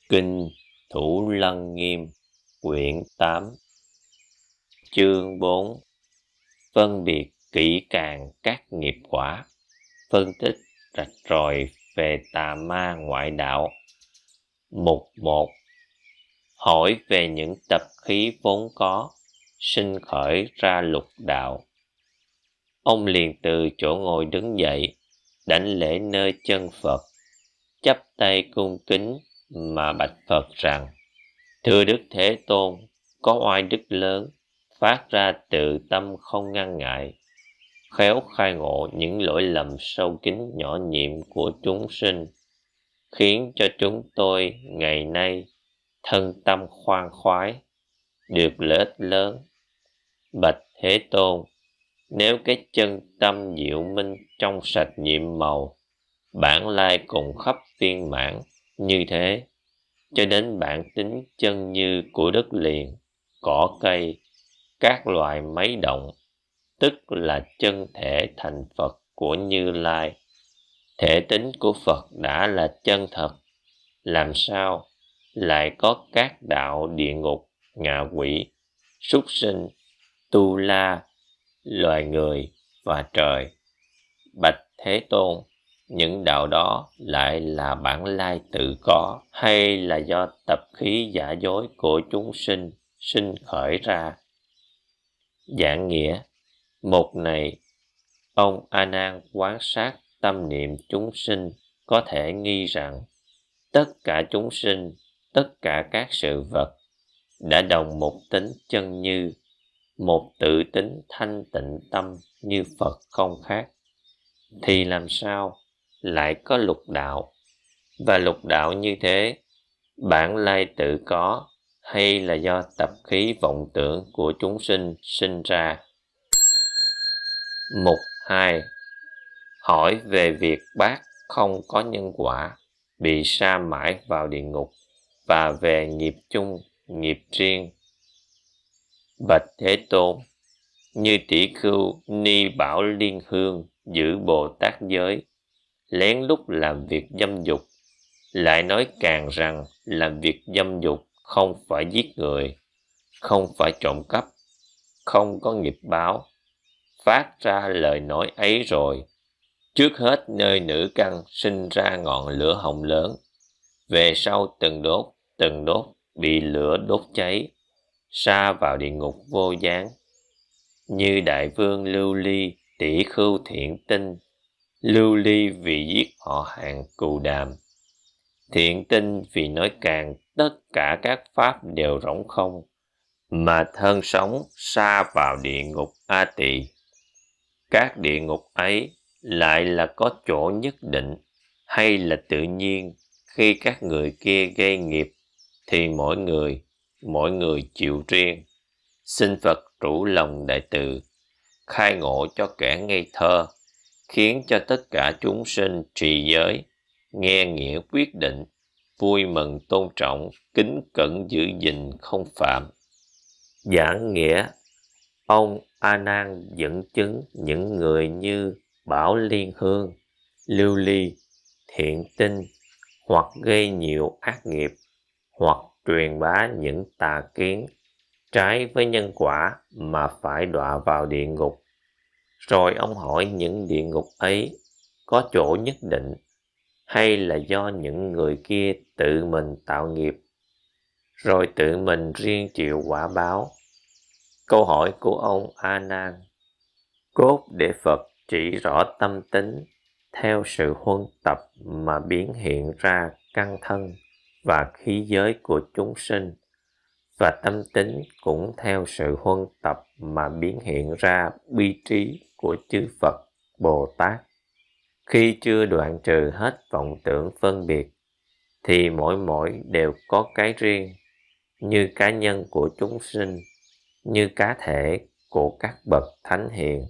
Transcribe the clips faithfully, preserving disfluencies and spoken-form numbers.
Kinh Thủ Lăng Nghiêm, quyển tám, chương bốn. Phân biệt kỹ càng các nghiệp quả, phân tích rạch ròi về tà ma ngoại đạo. Mục một. Hỏi về những tập khí vốn có, sinh khởi ra lục đạo. Ông liền từ chỗ ngồi đứng dậy, đảnh lễ nơi chân Phật, chắp tay cung kính mà bạch Phật rằng: Thưa Đức Thế Tôn, có oai đức lớn, phát ra từ tâm không ngăn ngại, khéo khai ngộ những lỗi lầm sâu kín nhỏ nhiệm của chúng sinh, khiến cho chúng tôi ngày nay thân tâm khoan khoái, được lợi ích lớn. Bạch Thế Tôn, nếu cái chân tâm diệu minh trong sạch nhiệm màu, bản lai cùng khắp viên mãn như thế, cho đến bản tính chân như của đất liền, cỏ cây, các loài máy động, tức là chân thể thành Phật của Như Lai. Thể tính của Phật đã là chân thật, làm sao lại có các đạo địa ngục, ngạ quỷ, súc sinh, tu la, loài người và trời? Bạch Thế Tôn, những đạo đó lại là bản lai tự có, hay là do tập khí giả dối của chúng sinh sinh khởi ra? Giảng nghĩa. Một này, ông A Nan quán sát tâm niệm chúng sinh, có thể nghi rằng tất cả chúng sinh, tất cả các sự vật đã đồng một tính chân như, một tự tính thanh tịnh tâm như Phật không khác, thì làm sao lại có lục đạo? Và lục đạo như thế, bản lai tự có, hay là do tập khí vọng tưởng của chúng sinh sinh ra? Mục hai. Hỏi về việc bác không có nhân quả, bị sa mãi vào địa ngục, và về nghiệp chung, nghiệp riêng. Bạch Thế Tôn, như tỷ khưu Ni Bảo Liên Hương giữ Bồ Tát giới, lén lút làm việc dâm dục, lại nói càng rằng làm việc dâm dục không phải giết người, không phải trộm cắp, không có nghiệp báo. Phát ra lời nói ấy rồi, trước hết nơi nữ căn sinh ra ngọn lửa hồng lớn, về sau từng đốt từng đốt bị lửa đốt cháy, sa vào địa ngục vô gián. Như đại vương Lưu Ly, tỷ khưu Thiện Tinh. Lưu Ly vì giết họ hàng Cù Đàm, Thiện Tinh vì nói càng tất cả các pháp đều rỗng không, mà thân sống sa vào địa ngục A Tỳ. Các địa ngục ấy lại là có chỗ nhất định, hay là tự nhiên khi các người kia gây nghiệp, thì mỗi người mỗi người chịu riêng? Xin Phật rủ lòng đại từ, khai ngộ cho kẻ ngây thơ, khiến cho tất cả chúng sinh trì giới, nghe nghĩa quyết định, vui mừng tôn trọng, kính cẩn giữ gìn không phạm. Giảng nghĩa. Ông A Nan dẫn chứng những người như Bảo Liên Hương, Lưu Ly, Thiện Tinh, hoặc gây nhiều ác nghiệp, hoặc truyền bá những tà kiến trái với nhân quả mà phải đọa vào địa ngục. Rồi ông hỏi những địa ngục ấy có chỗ nhất định, hay là do những người kia tự mình tạo nghiệp, rồi tự mình riêng chịu quả báo? Câu hỏi của ông A Nan cốt để Phật chỉ rõ tâm tính theo sự huân tập mà biến hiện ra căn thân và khí giới của chúng sinh, và tâm tính cũng theo sự huân tập mà biến hiện ra bi trí của chư Phật Bồ Tát. Khi chưa đoạn trừ hết vọng tưởng phân biệt, thì mỗi mỗi đều có cái riêng, như cá nhân của chúng sinh, như cá thể của các bậc thánh hiền.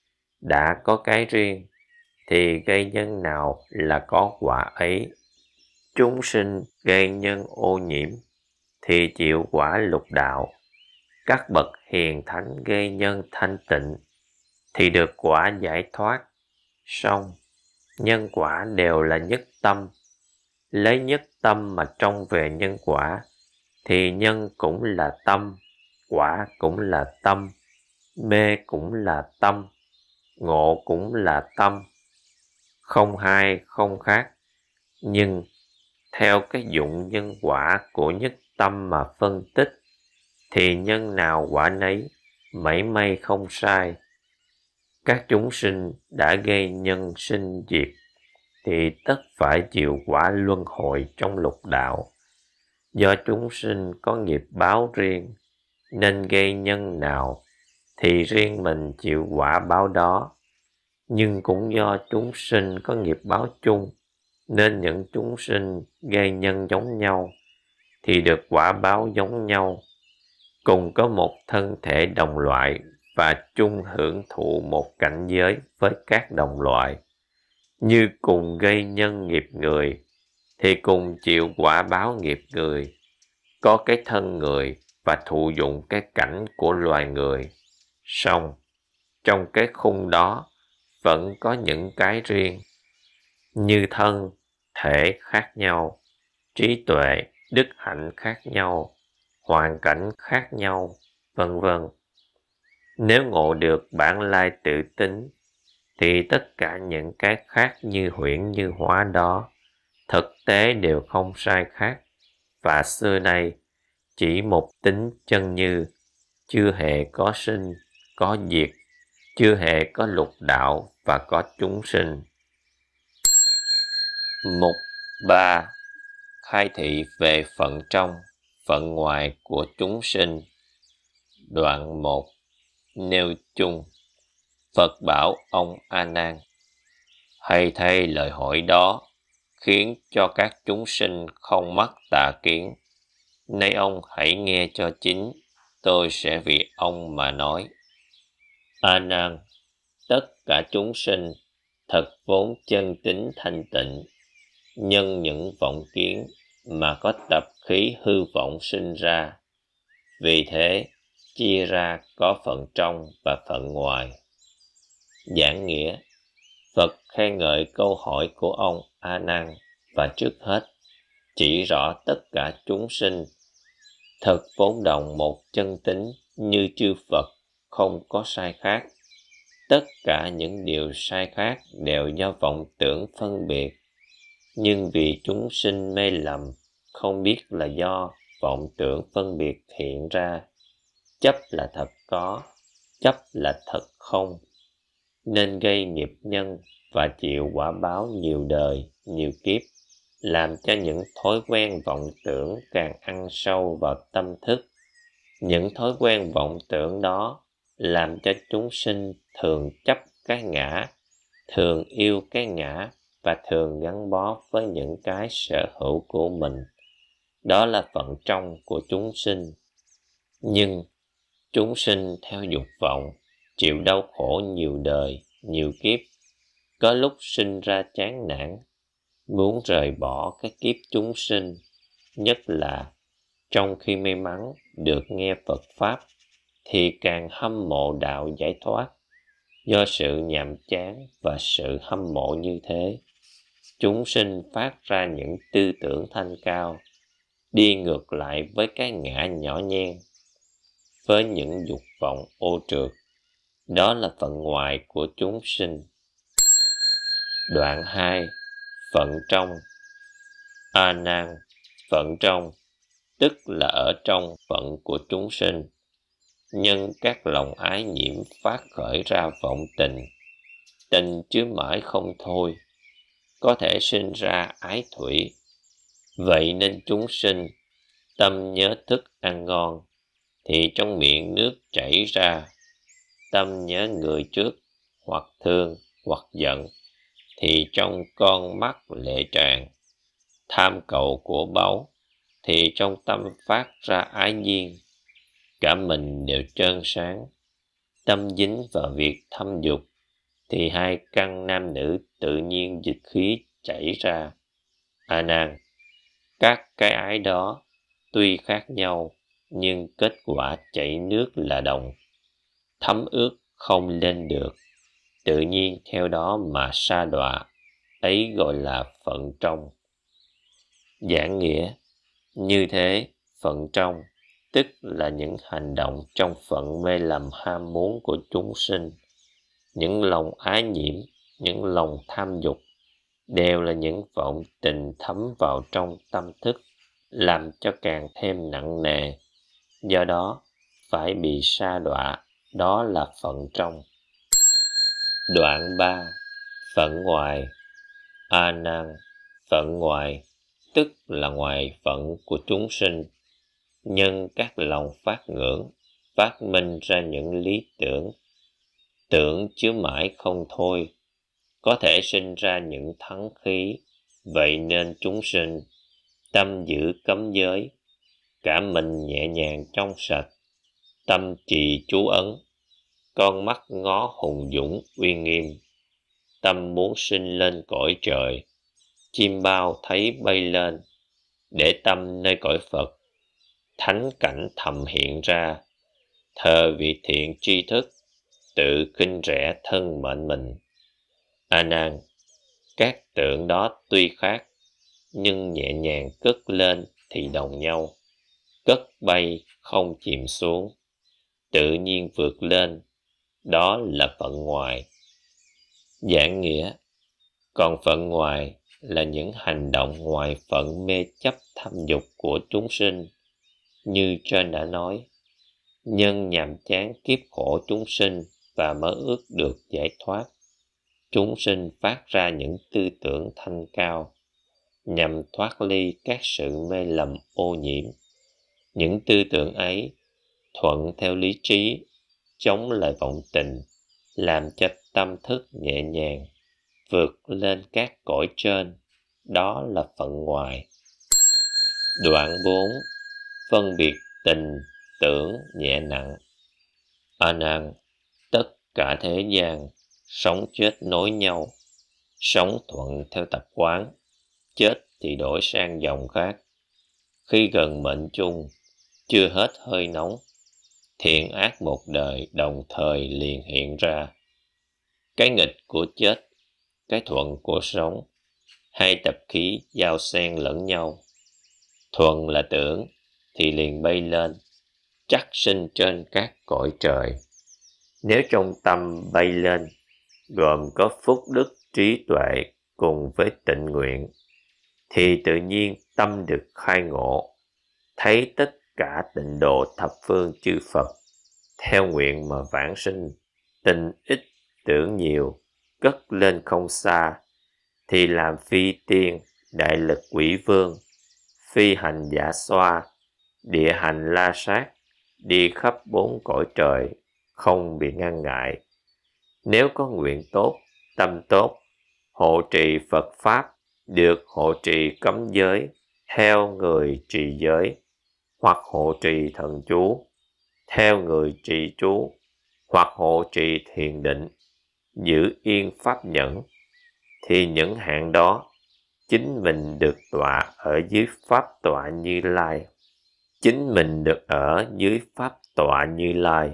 Đã có cái riêng, thì gây nhân nào là có quả ấy. Chúng sinh gây nhân ô nhiễm, thì chịu quả lục đạo. Các bậc hiền thánh gây nhân thanh tịnh, thì được quả giải thoát. Song nhân quả đều là nhất tâm, lấy nhất tâm mà trông về nhân quả, thì nhân cũng là tâm, quả cũng là tâm, mê cũng là tâm, ngộ cũng là tâm, không hai không khác. Nhưng theo cái dụng nhân quả của nhất tâm mà phân tích, thì nhân nào quả nấy, mảy may không sai. Các chúng sinh đã gây nhân sinh diệt, thì tất phải chịu quả luân hồi trong lục đạo. Do chúng sinh có nghiệp báo riêng, nên gây nhân nào, thì riêng mình chịu quả báo đó. Nhưng cũng do chúng sinh có nghiệp báo chung, nên những chúng sinh gây nhân giống nhau, thì được quả báo giống nhau, cùng có một thân thể đồng loại và chung hưởng thụ một cảnh giới với các đồng loại. Như cùng gây nhân nghiệp người, thì cùng chịu quả báo nghiệp người, có cái thân người và thụ dụng cái cảnh của loài người. Song trong cái khung đó vẫn có những cái riêng, như thân, thể khác nhau, trí tuệ, đức hạnh khác nhau, hoàn cảnh khác nhau, vân vân. Nếu ngộ được bản lai tự tính, thì tất cả những cái khác như huyễn như hóa đó, thực tế đều không sai khác, và xưa nay chỉ một tính chân như, chưa hề có sinh, có diệt, chưa hề có lục đạo và có chúng sinh. Mục ba. Khai thị về phận trong, phận ngoài của chúng sinh. Đoạn một. Nêu chung. Phật bảo ông A Nan: hay thay lời hỏi đó khiến cho các chúng sinh không mắc tà kiến. Nay ông hãy nghe cho chính, tôi sẽ vì ông mà nói. A Nan, tất cả chúng sinh thật vốn chân tính thanh tịnh, nhân những vọng kiến mà có tập khí hư vọng sinh ra. Vì thế chia ra có phận trong và phận ngoài. Giảng nghĩa. Phật khen ngợi câu hỏi của ông A Nan, và trước hết chỉ rõ tất cả chúng sinh thật vốn đồng một chân tính như chư Phật, không có sai khác. Tất cả những điều sai khác đều do vọng tưởng phân biệt, nhưng vì chúng sinh mê lầm, không biết là do vọng tưởng phân biệt hiện ra. Chấp là thật có, chấp là thật không, nên gây nghiệp nhân và chịu quả báo nhiều đời, nhiều kiếp, làm cho những thói quen vọng tưởng càng ăn sâu vào tâm thức. Những thói quen vọng tưởng đó làm cho chúng sinh thường chấp cái ngã, thường yêu cái ngã và thường gắn bó với những cái sở hữu của mình. Đó là phận trong của chúng sinh. Nhưng chúng sinh theo dục vọng, chịu đau khổ nhiều đời, nhiều kiếp, có lúc sinh ra chán nản, muốn rời bỏ cái kiếp chúng sinh, nhất là trong khi may mắn được nghe Phật Pháp, thì càng hâm mộ đạo giải thoát. Do sự nhàm chán và sự hâm mộ như thế, chúng sinh phát ra những tư tưởng thanh cao, đi ngược lại với cái ngã nhỏ nhen, với những dục vọng ô trượt. Đó là phận ngoài của chúng sinh. Đoạn hai. Phận trong. A Nan, phận trong tức là ở trong phận của chúng sinh. Nhân các lòng ái nhiễm phát khởi ra vọng tình, tình chứa mãi không thôi, có thể sinh ra ái thủy. Vậy nên chúng sinh tâm nhớ thức ăn ngon, thì trong miệng nước chảy ra. Tâm nhớ người trước, hoặc thương hoặc giận, thì trong con mắt lệ tràn. Tham cầu của báu, thì trong tâm phát ra ái nhiên. Cả mình đều trơn sáng. Tâm dính vào việc thâm dục, thì hai căn nam nữ tự nhiên dịch khí chảy ra. A Nan, các cái ái đó tuy khác nhau, nhưng kết quả chảy nước là đồng. Thấm ướt không lên được, tự nhiên theo đó mà sa đọa, ấy gọi là phận trong. Giảng nghĩa: như thế, phận trong, tức là những hành động trong phận mê lầm ham muốn của chúng sinh, những lòng ái nhiễm, những lòng tham dục, đều là những vọng tình thấm vào trong tâm thức, làm cho càng thêm nặng nề. Do đó, phải bị sa đọa, đó là phận trong. Đoạn ba. Phận ngoài. A Nan, phận ngoài, tức là ngoài phận của chúng sinh, nhân các lòng phát ngưỡng, phát minh ra những lý tưởng, tưởng chứa mãi không thôi, có thể sinh ra những thắng khí. Vậy nên chúng sinh tâm giữ cấm giới, cả mình nhẹ nhàng trong sạch, tâm trì chú ấn, con mắt ngó hùng dũng uy nghiêm, tâm muốn sinh lên cõi trời, chim bao thấy bay lên, để tâm nơi cõi Phật, thánh cảnh thầm hiện ra, thờ vị thiện tri thức, tự khinh rẻ thân mệnh mình. A Nan, các tượng đó tuy khác, nhưng nhẹ nhàng cất lên thì đồng nhau, cất bay không chìm xuống, tự nhiên vượt lên, đó là phận ngoài. Giảng nghĩa: còn phận ngoài là những hành động ngoài phận mê chấp tham dục của chúng sinh, như trên đã nói, nhân nhằm chán kiếp khổ chúng sinh và mơ ước được giải thoát. Chúng sinh phát ra những tư tưởng thanh cao, nhằm thoát ly các sự mê lầm ô nhiễm. Những tư tưởng ấy thuận theo lý trí, chống lại vọng tình, làm cho tâm thức nhẹ nhàng, vượt lên các cõi trên, đó là phận ngoài. Đoạn bốn. Phân biệt tình, tưởng nhẹ nặng. A Nan, tất cả thế gian, sống chết nối nhau, sống thuận theo tập quán, chết thì đổi sang dòng khác. Khi gần mệnh chung, chưa hết hơi nóng, thiện ác một đời đồng thời liền hiện ra. Cái nghịch của chết, cái thuận của sống, hai tập khí giao xen lẫn nhau. Thuận là tưởng thì liền bay lên, chắc sinh trên các cõi trời. Nếu trong tâm bay lên, gồm có phúc đức trí tuệ cùng với tịnh nguyện, thì tự nhiên tâm được khai ngộ, thấy tất cả tịnh độ thập phương chư Phật, theo nguyện mà vãng sinh, tình ít tưởng nhiều, cất lên không xa, thì làm phi tiên, đại lực quỷ vương, phi hành giả xoa, địa hành la sát, đi khắp bốn cõi trời, không bị ngăn ngại. Nếu có nguyện tốt, tâm tốt, hộ trì Phật Pháp, được hộ trì cấm giới, theo người trì giới, hoặc hộ trì thần chú, theo người trì chú, hoặc hộ trì thiền định, giữ yên pháp nhẫn, thì những hạng đó chính mình được tọa ở dưới pháp tọa Như Lai. Chính mình được ở dưới pháp tọa Như Lai.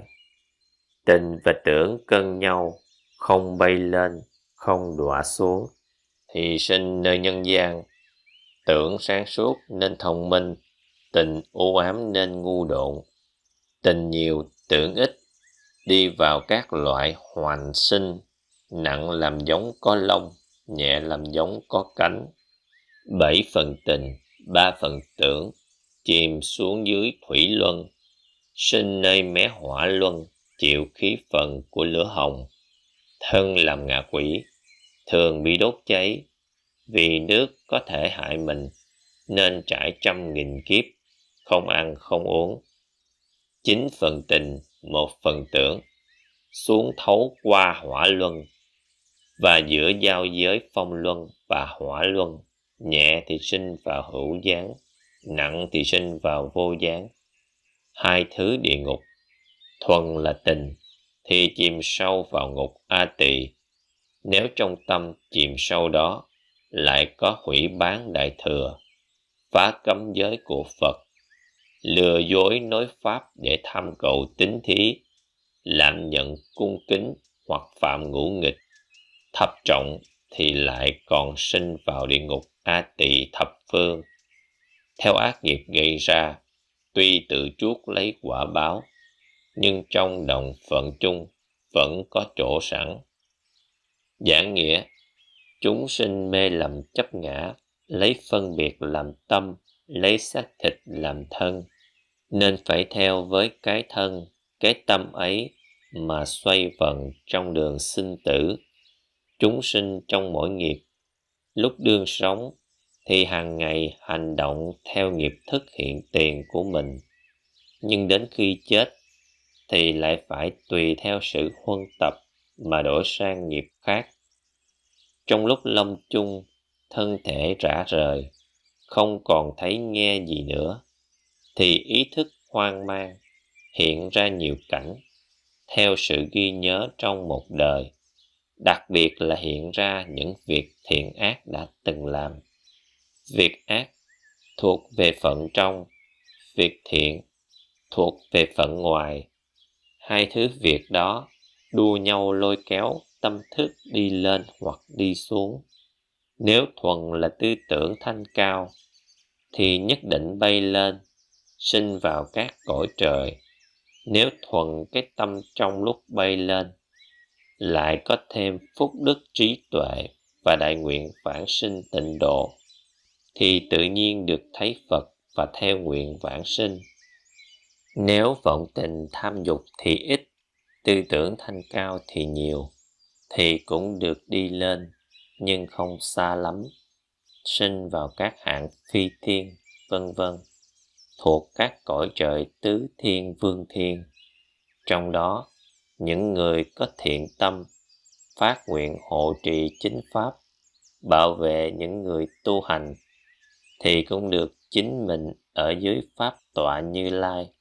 Tình và tưởng cân nhau, không bay lên, không đọa xuống, thì sinh nơi nhân gian. Tưởng sáng suốt nên thông minh, tình u ám nên ngu độn. Tình nhiều, tưởng ít, đi vào các loại hoành sinh, nặng làm giống có lông, nhẹ làm giống có cánh. Bảy phần tình, ba phần tưởng, chìm xuống dưới thủy luân, sinh nơi mé hỏa luân, chịu khí phần của lửa hồng. Thân làm ngạ quỷ, thường bị đốt cháy, vì nước có thể hại mình, nên trải trăm nghìn kiếp, không ăn không uống. Chín phần tình, một phần tưởng, xuống thấu qua hỏa luân, và giữa giao giới phong luân và hỏa luân, nhẹ thì sinh vào hữu gián, nặng thì sinh vào vô gián. Hai thứ địa ngục, thuần là tình, thì chìm sâu vào ngục A Tỳ. Nếu trong tâm chìm sâu đó lại có hủy bán đại thừa, phá cấm giới của Phật, lừa dối nói pháp để tham cầu tín thí, lạm nhận cung kính hoặc phạm ngũ nghịch, thập trọng thì lại còn sinh vào địa ngục A Tỳ thập phương, theo ác nghiệp gây ra, tuy tự chuốc lấy quả báo, nhưng trong đồng phận chung vẫn có chỗ sẵn. Giảng nghĩa, chúng sinh mê lầm chấp ngã, lấy phân biệt làm tâm, lấy xác thịt làm thân, nên phải theo với cái thân, cái tâm ấy mà xoay vần trong đường sinh tử. Chúng sinh trong mỗi nghiệp, lúc đương sống thì hàng ngày hành động theo nghiệp thức hiện tiền của mình, nhưng đến khi chết thì lại phải tùy theo sự huân tập mà đổi sang nghiệp khác. Trong lúc lâm chung, thân thể rã rời, không còn thấy nghe gì nữa, thì ý thức hoang mang, hiện ra nhiều cảnh, theo sự ghi nhớ trong một đời, đặc biệt là hiện ra những việc thiện ác đã từng làm. Việc ác thuộc về phận trong, việc thiện thuộc về phận ngoài. Hai thứ việc đó đua nhau lôi kéo tâm thức đi lên hoặc đi xuống. Nếu thuần là tư tưởng thanh cao thì nhất định bay lên, sinh vào các cõi trời. Nếu thuần cái tâm trong lúc bay lên lại có thêm phúc đức trí tuệ và đại nguyện vãng sinh tịnh độ, thì tự nhiên được thấy Phật và theo nguyện vãng sinh. Nếu vọng tình tham dục thì ít, tư tưởng thanh cao thì nhiều, thì cũng được đi lên, nhưng không xa lắm, sinh vào các hạng phi thiên, vân vân, thuộc các cõi trời tứ thiên vương thiên. Trong đó, những người có thiện tâm, phát nguyện hộ trì chính pháp, bảo vệ những người tu hành, thì cũng được chính mình ở dưới pháp tọa Như Lai.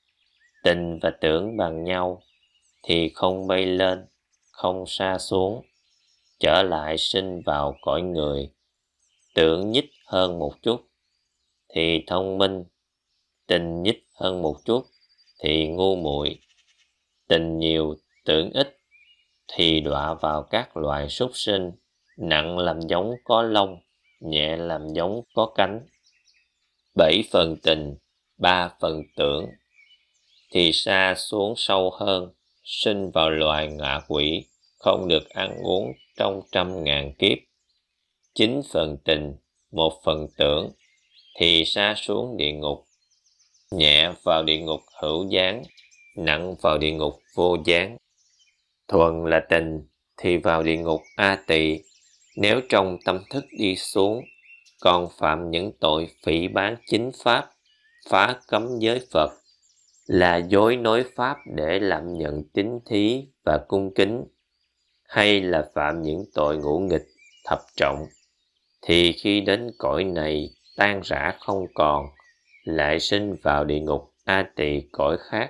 Tình và tưởng bằng nhau thì không bay lên, không sa xuống, trở lại sinh vào cõi người. Tưởng nhích hơn một chút thì thông minh, tình nhích hơn một chút thì ngu muội, tình nhiều tưởng ít thì đọa vào các loài súc sinh, nặng làm giống có lông, nhẹ làm giống có cánh. Bảy phần tình, ba phần tưởng, thì sa xuống sâu hơn, sinh vào loài ngạ quỷ, không được ăn uống trong trăm ngàn kiếp. Chín phần tình, một phần tưởng, thì sa xuống địa ngục, nhẹ vào địa ngục hữu gián, nặng vào địa ngục vô gián. Thuần là tình thì vào địa ngục A Tỳ, nếu trong tâm thức đi xuống, còn phạm những tội phỉ báng chính pháp, phá cấm giới Phật, là dối nói pháp để làm nhận tín thí và cung kính, hay là phạm những tội ngũ nghịch thập trọng, thì khi đến cõi này tan rã không còn, lại sinh vào địa ngục A Tỳ cõi khác.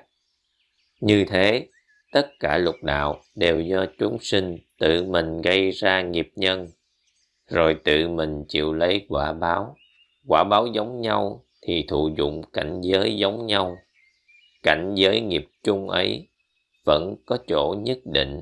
Như thế, tất cả lục đạo đều do chúng sinh tự mình gây ra nghiệp nhân, rồi tự mình chịu lấy quả báo. Quả báo giống nhau thì thụ dụng cảnh giới giống nhau. Cảnh giới nghiệp chung ấy vẫn có chỗ nhất định.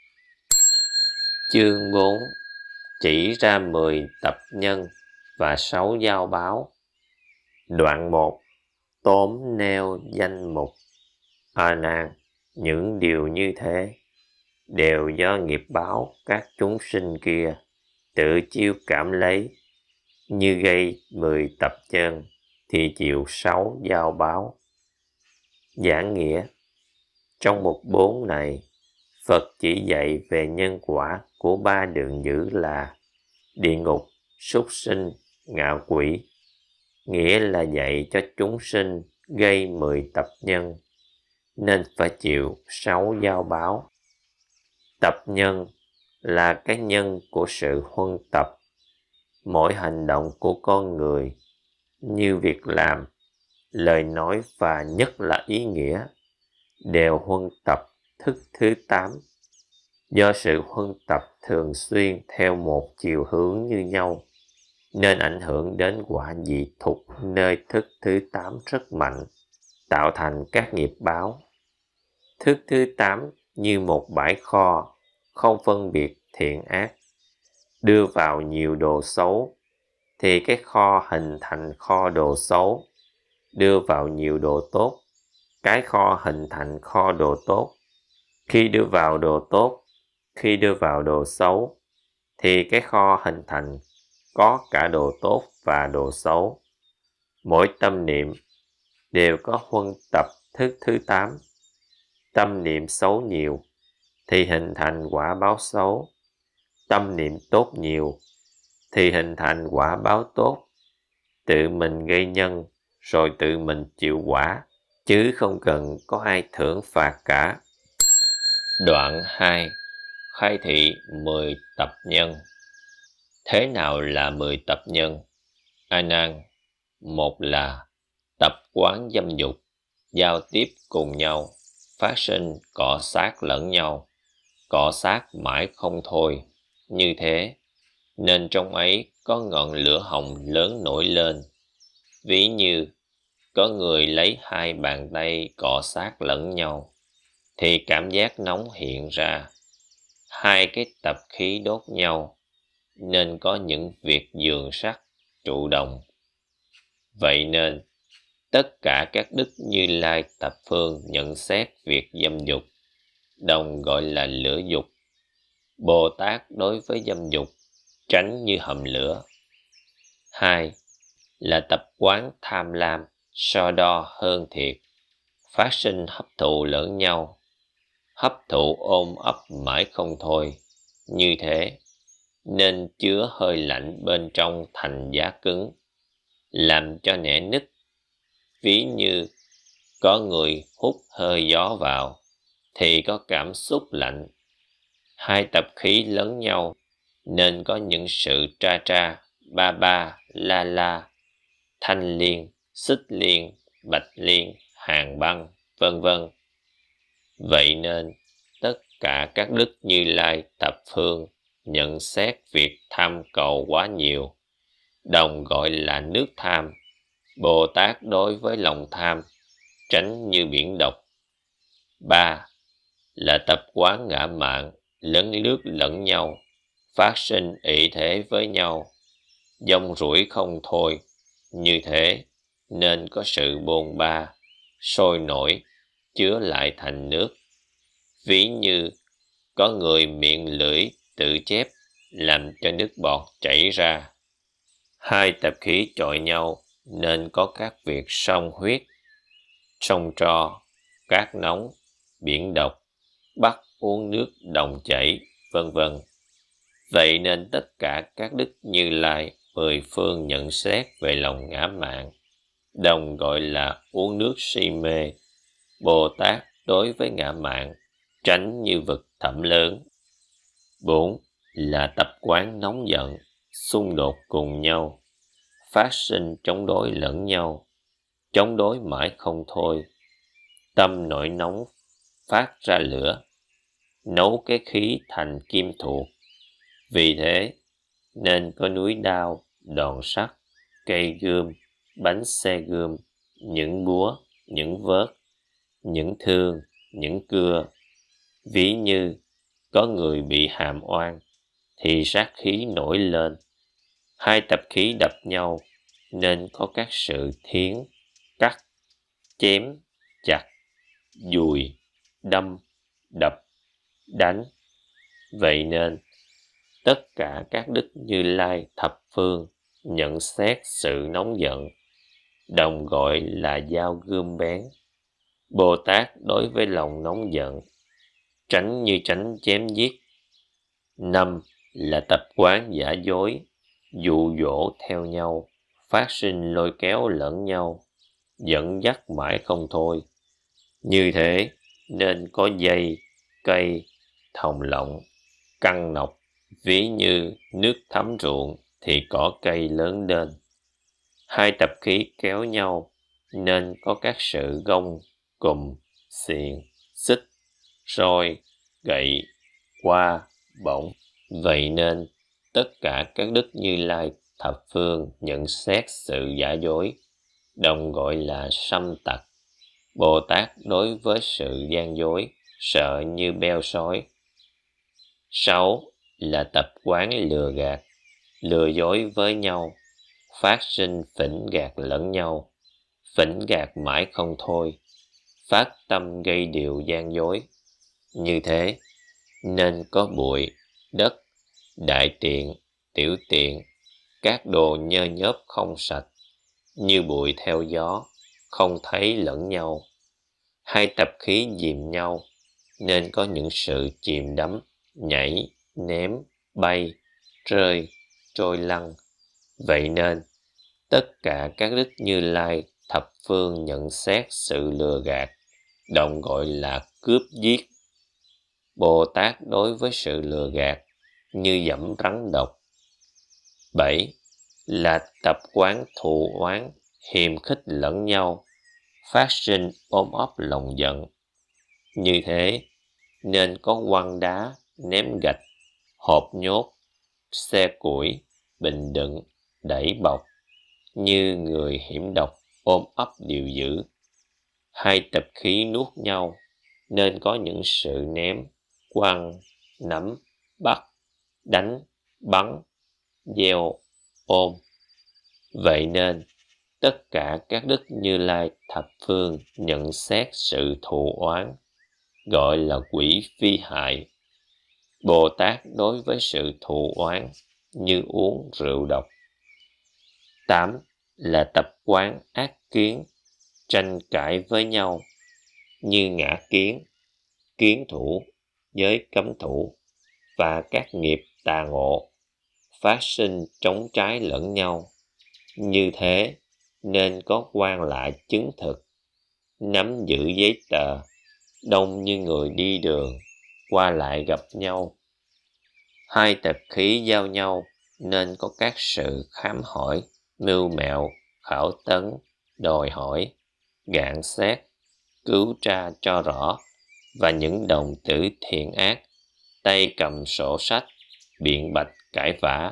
Chương bốn chỉ ra mười tập nhân và sáu giao báo. Đoạn một, tóm nêu danh mục. A Nan, những điều như thế đều do nghiệp báo các chúng sinh kia tự chiêu cảm lấy. Như gây mười tập nhân thì chịu sáu giao báo. Giảng nghĩa, trong mục bốn này, Phật chỉ dạy về nhân quả của ba đường dữ là địa ngục, súc sinh, ngạ quỷ. Nghĩa là dạy cho chúng sinh gây mười tập nhân, nên phải chịu sáu giao báo. Tập nhân là cái nhân của sự huân tập. Mỗi hành động của con người, như việc làm, lời nói và nhất là ý nghĩa, đều huân tập thức thứ tám. Do sự huân tập thường xuyên theo một chiều hướng như nhau, nên ảnh hưởng đến quả dị thục nơi thức thứ tám rất mạnh, tạo thành các nghiệp báo. Thức thứ tám như một bãi kho, không phân biệt thiện ác, đưa vào nhiều đồ xấu, thì cái kho hình thành kho đồ xấu. Đưa vào nhiều đồ tốt, cái kho hình thành kho đồ tốt. Khi đưa vào đồ tốt, khi đưa vào đồ xấu, thì cái kho hình thành có cả đồ tốt và đồ xấu. Mỗi tâm niệm đều có huân tập thức thứ tám. Tâm niệm xấu nhiều thì hình thành quả báo xấu. Tâm niệm tốt nhiều thì hình thành quả báo tốt. Tự mình gây nhân rồi tự mình chịu quả, chứ không cần có ai thưởng phạt cả. Đoạn hai. Khai thị mười tập nhân. Thế nào là mười tập nhân? A Nan, một là tập quán dâm dục, giao tiếp cùng nhau, phát sinh cọ xát lẫn nhau, cọ xát mãi không thôi. Như thế, nên trong ấy có ngọn lửa hồng lớn nổi lên. Ví như có người lấy hai bàn tay cọ sát lẫn nhau, thì cảm giác nóng hiện ra. Hai cái tập khí đốt nhau, nên có những việc dường sắc, trụ đồng. Vậy nên, tất cả các đức Như Lai tập phương nhận xét việc dâm dục, đồng gọi là lửa dục. Bồ Tát đối với dâm dục, tránh như hầm lửa. Hai là tập quán tham lam, so đo hơn thiệt, phát sinh hấp thụ lẫn nhau, hấp thụ ôm ấp mãi không thôi. Như thế, nên chứa hơi lạnh bên trong thành giá cứng, làm cho nẻ nứt. Ví như có người hút hơi gió vào, thì có cảm xúc lạnh. Hai tập khí lẫn nhau, nên có những sự tra tra, ba ba, la la, thanh liên, xích liên, bạch liên, hàng băng, vân vân. Vậy nên, tất cả các đức Như Lai tập phương nhận xét việc tham cầu quá nhiều, đồng gọi là nước tham. Bồ Tát đối với lòng tham, tránh như biển độc. Ba là tập quán ngã mạn, lấn lướt lẫn nhau, phát sinh ỷ thế với nhau, dông rủi không thôi. Như thế, nên có sự bôn ba, sôi nổi, chứa lại thành nước. Ví như có người miệng lưỡi tự chép, làm cho nước bọt chảy ra. Hai tập khí chọi nhau, nên có các việc sông huyết, sông tro, cát nóng, biển độc, bắt uống nước đồng chảy, vân vân. Vậy nên tất cả các đức Như Lai mười phương nhận xét về lòng ngã mạn, đồng gọi là uống nước si mê. Bồ Tát đối với ngã mạn, tránh như vực thẳm lớn. Bốn là tập quán nóng giận, xung đột cùng nhau, phát sinh chống đối lẫn nhau, chống đối mãi không thôi. Tâm nổi nóng, phát ra lửa, nấu cái khí thành kim thuộc. Vì thế, nên có núi đao, đòn sắt, cây gươm, bánh xe gươm, những búa, những vớt, những thương, những cưa. Ví như có người bị hàm oan, thì sát khí nổi lên. Hai tập khí đập nhau, nên có các sự thiến, cắt, chém, chặt, dùi, đâm, đập, đánh. Vậy nên, tất cả các đức Như Lai thập phương nhận xét sự nóng giận, đồng gọi là dao gươm bén. Bồ Tát đối với lòng nóng giận, tránh như tránh chém giết. Năm là tập quán giả dối, dụ dỗ theo nhau, phát sinh lôi kéo lẫn nhau, dẫn dắt mãi không thôi. Như thế, nên có dây, cây, thòng lọng, căng nọc. Ví như nước thấm ruộng thì cỏ cây lớn lên. Hai tập khí kéo nhau, nên có các sự gông, cùm, xiềng, xích, roi, gậy, qua, bổng. Vậy nên, tất cả các đức Như Lai thập phương nhận xét sự giả dối, đồng gọi là sâm tặc. Bồ Tát đối với sự gian dối, sợ như beo sói. Sáu là tập quán lừa gạt, lừa dối với nhau, phát sinh phỉnh gạt lẫn nhau, phỉnh gạt mãi không thôi, phát tâm gây điều gian dối. Như thế, nên có bụi, đất, đại tiện, tiểu tiện, các đồ nhơ nhớp không sạch, như bụi theo gió, không thấy lẫn nhau. Hai tập khí dìm nhau, nên có những sự chìm đắm, nhảy, ném, bay, rơi, trôi lăn. Vậy nên, tất cả các đức Như Lai thập phương nhận xét sự lừa gạt, đồng gọi là cướp giết. Bồ Tát đối với sự lừa gạt như dẫm rắn độc. Bảy là tập quán thù oán, hiềm khích lẫn nhau, phát sinh ôm ấp lòng giận. Như thế, nên có quăng đá, ném gạch, hộp nhốt, xe củi, bình đựng, đẩy bọc, như người hiểm độc ôm ấp điều dữ. Hai tập khí nuốt nhau, nên có những sự ném, quăng, nắm, bắt, đánh, bắn, gieo, ôm. Vậy nên, tất cả các đức Như Lai thập phương nhận xét sự thù oán, gọi là quỷ phi hại. Bồ Tát đối với sự thù oán như uống rượu độc. Tám là tập quán ác kiến, tranh cãi với nhau, như ngã kiến, kiến thủ, giới cấm thủ và các nghiệp tà ngộ, phát sinh chống trái lẫn nhau. Như thế, nên có quan lại chứng thực, nắm giữ giấy tờ, đông như người đi đường, qua lại gặp nhau. Hai tập khí giao nhau, nên có các sự khám hỏi, mưu mẹo, khảo tấn, đòi hỏi, gạn xét, cứu tra cho rõ, và những đồng tử thiện ác, tay cầm sổ sách, biện bạch cãi vã.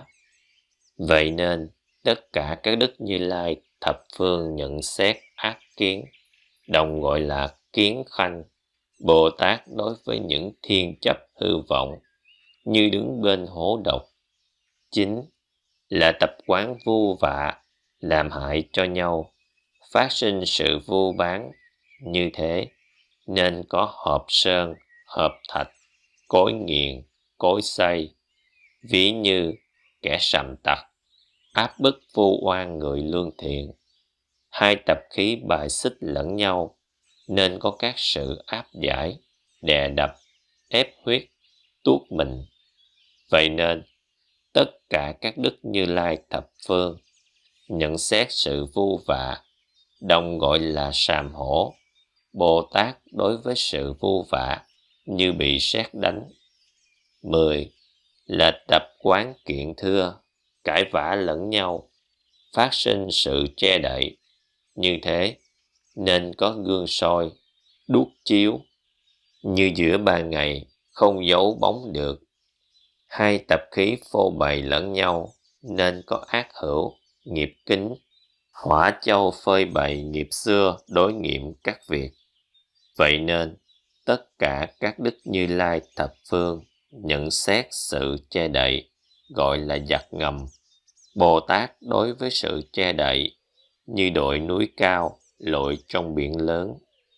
Vậy nên, tất cả các đức Như Lai thập phương nhận xét ác kiến, đồng gọi là kiến khanh. Bồ Tát đối với những thiên chấp hư vọng, như đứng bên hố độc. Chính là tập quán vu vạ, làm hại cho nhau, phát sinh sự vu bán. Như thế, nên có hộp sơn, hộp thạch, cối nghiền, cối xay, ví như kẻ sầm tặc, áp bức vu oan người lương thiện. Hai tập khí bài xích lẫn nhau, nên có các sự áp giải, đè đập, ép huyết, tuốt mình. Vậy nên, tất cả các đức Như Lai thập phương nhận xét sự vu vạ, đồng gọi là sàm hổ. Bồ Tát đối với sự vu vạ như bị sét đánh. Mười là tập quán kiện thưa, cãi vã lẫn nhau, phát sinh sự che đậy. Như thế, nên có gương soi, đuốc chiếu, như giữa ban ngày, không giấu bóng được. Hai tập khí phô bày lẫn nhau, nên có ác hữu, nghiệp kính. Hỏa châu phơi bày nghiệp xưa, đối nghiệm các việc. Vậy nên, tất cả các đức Như Lai thập phương nhận xét sự che đậy, gọi là giặc ngầm. Bồ Tát đối với sự che đậy, như đội núi cao, lội trong biển lớn.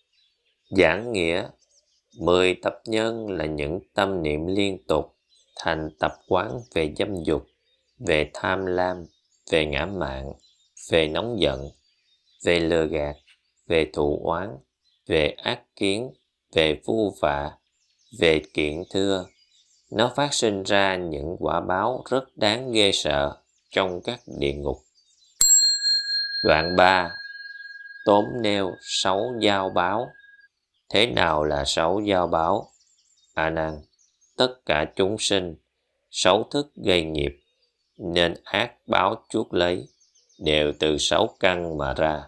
Giảng nghĩa, mười tập nhân là những tâm niệm liên tục, thành tập quán về dâm dục, về tham lam, về ngã mạn, về nóng giận, về lừa gạt, về thù oán, về ác kiến, về vu vạ, về kiện thưa. Nó phát sinh ra những quả báo rất đáng ghê sợ trong các địa ngục. Đoạn ba. Tóm nêu sáu giao báo. Thế nào là sáu giao báo? A Nan, tất cả chúng sinh sáu thức gây nghiệp, nên ác báo chuốc lấy, đều từ sáu căn mà ra.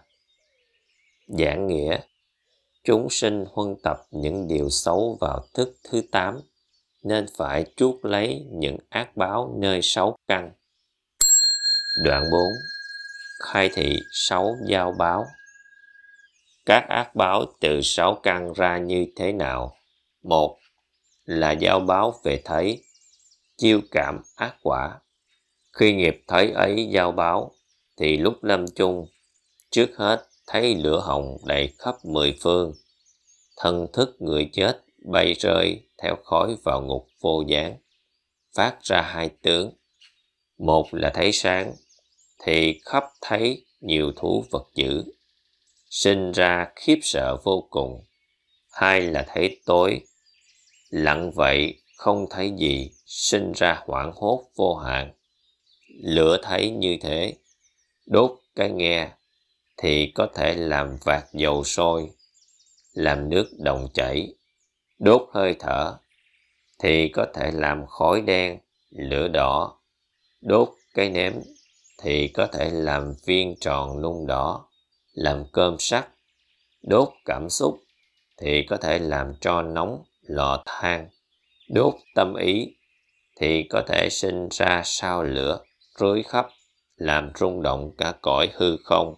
Giảng nghĩa, chúng sinh huân tập những điều xấu vào thức thứ tám, nên phải chuốc lấy những ác báo nơi sáu căn. Đoạn bốn. Khai thị sáu giao báo. Các ác báo từ sáu căn ra như thế nào? Một là giao báo về thấy, chiêu cảm ác quả. Khi nghiệp thấy ấy giao báo, thì lúc lâm chung, trước hết thấy lửa hồng đầy khắp mười phương, thân thức người chết bay rơi theo khói vào ngục vô gián, phát ra hai tướng. Một là thấy sáng, thì khắp thấy nhiều thú vật dữ, sinh ra khiếp sợ vô cùng. Hai là thấy tối, lặng vậy không thấy gì, sinh ra hoảng hốt vô hạn. Lửa thấy như thế, đốt cái nghe thì có thể làm vạc dầu sôi, làm nước đồng chảy. Đốt hơi thở thì có thể làm khói đen, lửa đỏ. Đốt cái ném thì có thể làm viên tròn nung đỏ, làm cơm sắt. Đốt cảm xúc thì có thể làm tro nóng, lò than. Đốt tâm ý thì có thể sinh ra sao lửa, rối khắp, làm rung động cả cõi hư không.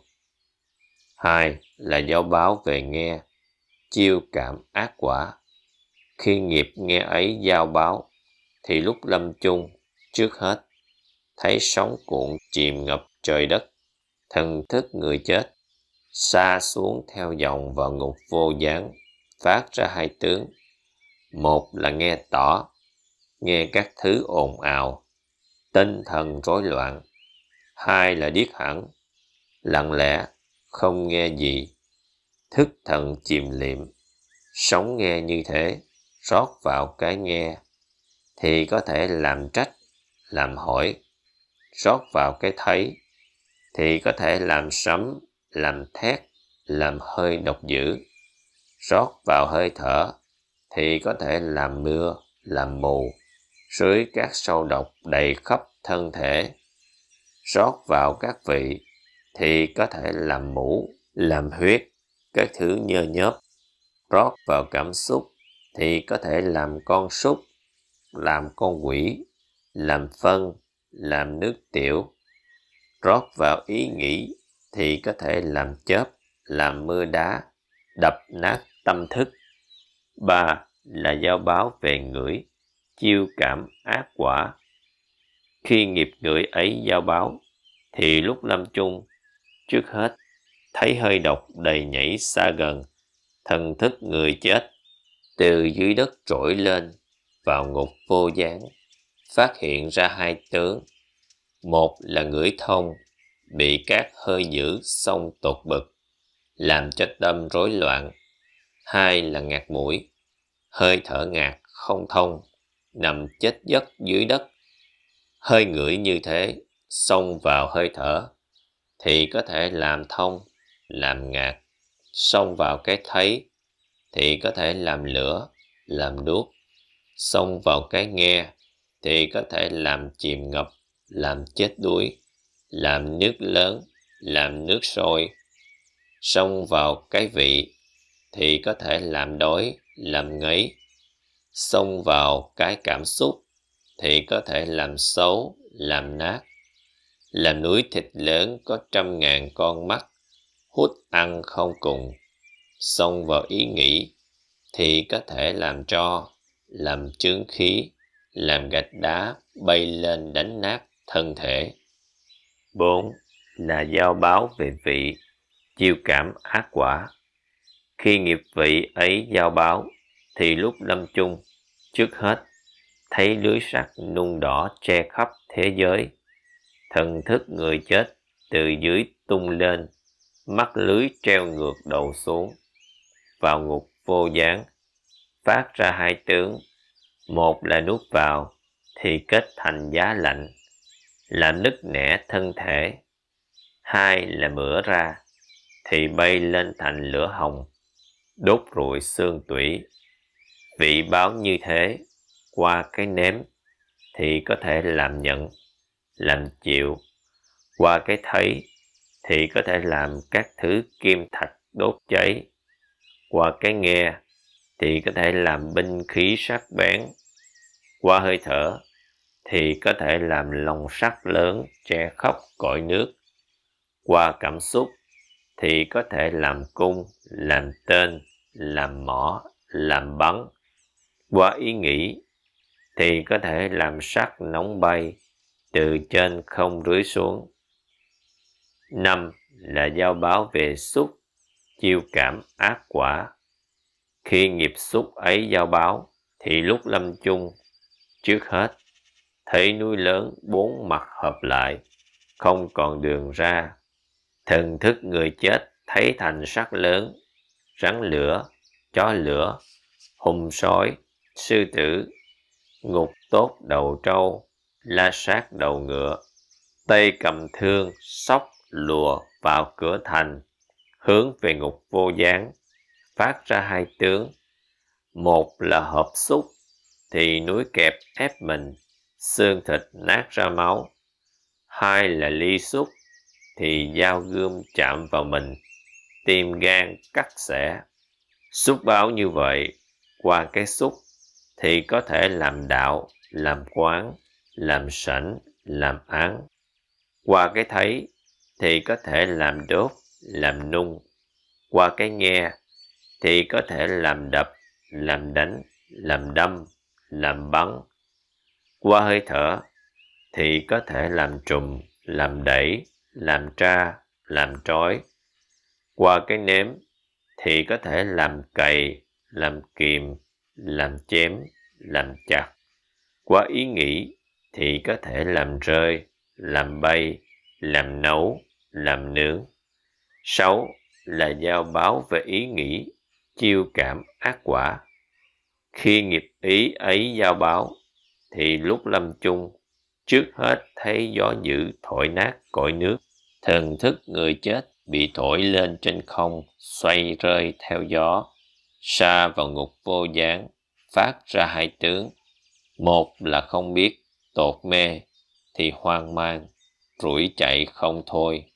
Hai là giáo báo về nghe, chiêu cảm ác quả. Khi nghiệp nghe ấy giao báo, thì lúc lâm chung, trước hết, thấy sóng cuộn chìm ngập trời đất, thần thức người chết, sa xuống theo dòng vào ngục vô gián, phát ra hai tướng. Một là nghe tỏ, nghe các thứ ồn ào, tinh thần rối loạn. Hai là điếc hẳn, lặng lẽ, không nghe gì, thức thần chìm liệm. Sống nghe như thế, rót vào cái nghe, thì có thể làm trách, làm hỏi. Rót vào cái thấy, thì có thể làm sấm, làm thét, làm hơi độc dữ. Rót vào hơi thở, thì có thể làm mưa, làm mù, rưới các sâu độc đầy khắp thân thể. Rót vào các vị, thì có thể làm mũ, làm huyết, các thứ nhơ nhớp. Rót vào cảm xúc, thì có thể làm con súc, làm con quỷ, làm phân, làm nước tiểu. Rót vào ý nghĩ, thì có thể làm chớp, làm mưa đá, đập nát tâm thức. Ba là giao báo về ngửi, chiêu cảm ác quả. Khi nghiệp ngửi ấy giao báo, thì lúc lâm chung, trước hết, thấy hơi độc đầy nhảy xa gần, thần thức người chết, từ dưới đất trỗi lên, vào ngục vô gián, phát hiện ra hai tướng. Một là ngửi thông, bị các hơi dữ xông tột bực, làm cho tâm rối loạn. Hai là ngạt mũi, hơi thở ngạt, không thông, nằm chết giấc dưới đất. Hơi ngửi như thế, xông vào hơi thở, thì có thể làm thông, làm ngạt. Xông vào cái thấy, thì có thể làm lửa, làm đuốc. Xông vào cái nghe, thì có thể làm chìm ngập, làm chết đuối, làm nước lớn, làm nước sôi. Xông vào cái vị, thì có thể làm đói, làm ngấy. Xông vào cái cảm xúc, thì có thể làm xấu, làm nát. Làm núi thịt lớn có trăm ngàn con mắt, hút ăn không cùng. Xông vào ý nghĩ, thì có thể làm tro, làm chướng khí, làm gạch đá bay lên đánh nát thân thể. Bốn là giao báo về vị, chiêu cảm ác quả. Khi nghiệp vị ấy giao báo, thì lúc lâm chung, trước hết, thấy lưới sắt nung đỏ che khắp thế giới. Thần thức người chết từ dưới tung lên, mắt lưới treo ngược đầu xuống, vào ngục vô gián, phát ra hai tướng. Một là nuốt vào, thì kết thành giá lạnh, làm nứt nẻ thân thể. Hai là mửa ra, thì bay lên thành lửa hồng, đốt rụi xương tủy. Vị báo như thế, qua cái nếm, thì có thể làm nhận, làm chịu. Qua cái thấy, thì có thể làm các thứ kim thạch đốt cháy. Qua cái nghe, thì có thể làm binh khí sắc bén. Qua hơi thở, thì có thể làm lồng sắt lớn che khắp cõi nước. Qua cảm xúc, thì có thể làm cung, làm tên, làm mỏ, làm bắn. Qua ý nghĩ, thì có thể làm sắt nóng bay, từ trên không rưới xuống. Năm là giao báo về xúc, chiêu cảm ác quả. Khi nghiệp xúc ấy giao báo, thì lúc lâm chung, trước hết, thấy núi lớn bốn mặt hợp lại, không còn đường ra. Thần thức người chết thấy thành sắc lớn, rắn lửa, chó lửa, hùng sói, sư tử, ngục tốt đầu trâu, la sát đầu ngựa, tây cầm thương, sóc, lùa vào cửa thành, hướng về ngục vô gián, phát ra hai tướng. Một là hợp xúc, thì núi kẹp ép mình, xương thịt nát ra máu. Hai là ly xúc, thì dao gươm chạm vào mình, tim gan cắt xẻ. Xúc báo như vậy, qua cái xúc thì có thể làm đạo, làm quán, làm sảnh, làm án. Qua cái thấy thì có thể làm đốt, làm nung. Qua cái nghe thì có thể làm đập, làm đánh, làm đâm, làm bắn. Qua hơi thở thì có thể làm trùm, làm đẩy, làm tra, làm trói. Qua cái nếm thì có thể làm cày, làm kìm, làm chém, làm chặt. Qua ý nghĩ thì có thể làm rơi, làm bay, làm nấu, làm nướng. Sáu là giao báo về ý nghĩ, chiêu cảm ác quả. Khi nghiệp ý ấy giao báo, thì lúc lâm chung, trước hết thấy gió dữ thổi nát cõi nước. Thần thức người chết bị thổi lên trên không, xoay rơi theo gió, sa vào ngục vô gián, phát ra hai tướng. Một là không biết, tột mê, thì hoang mang, rủi chạy không thôi.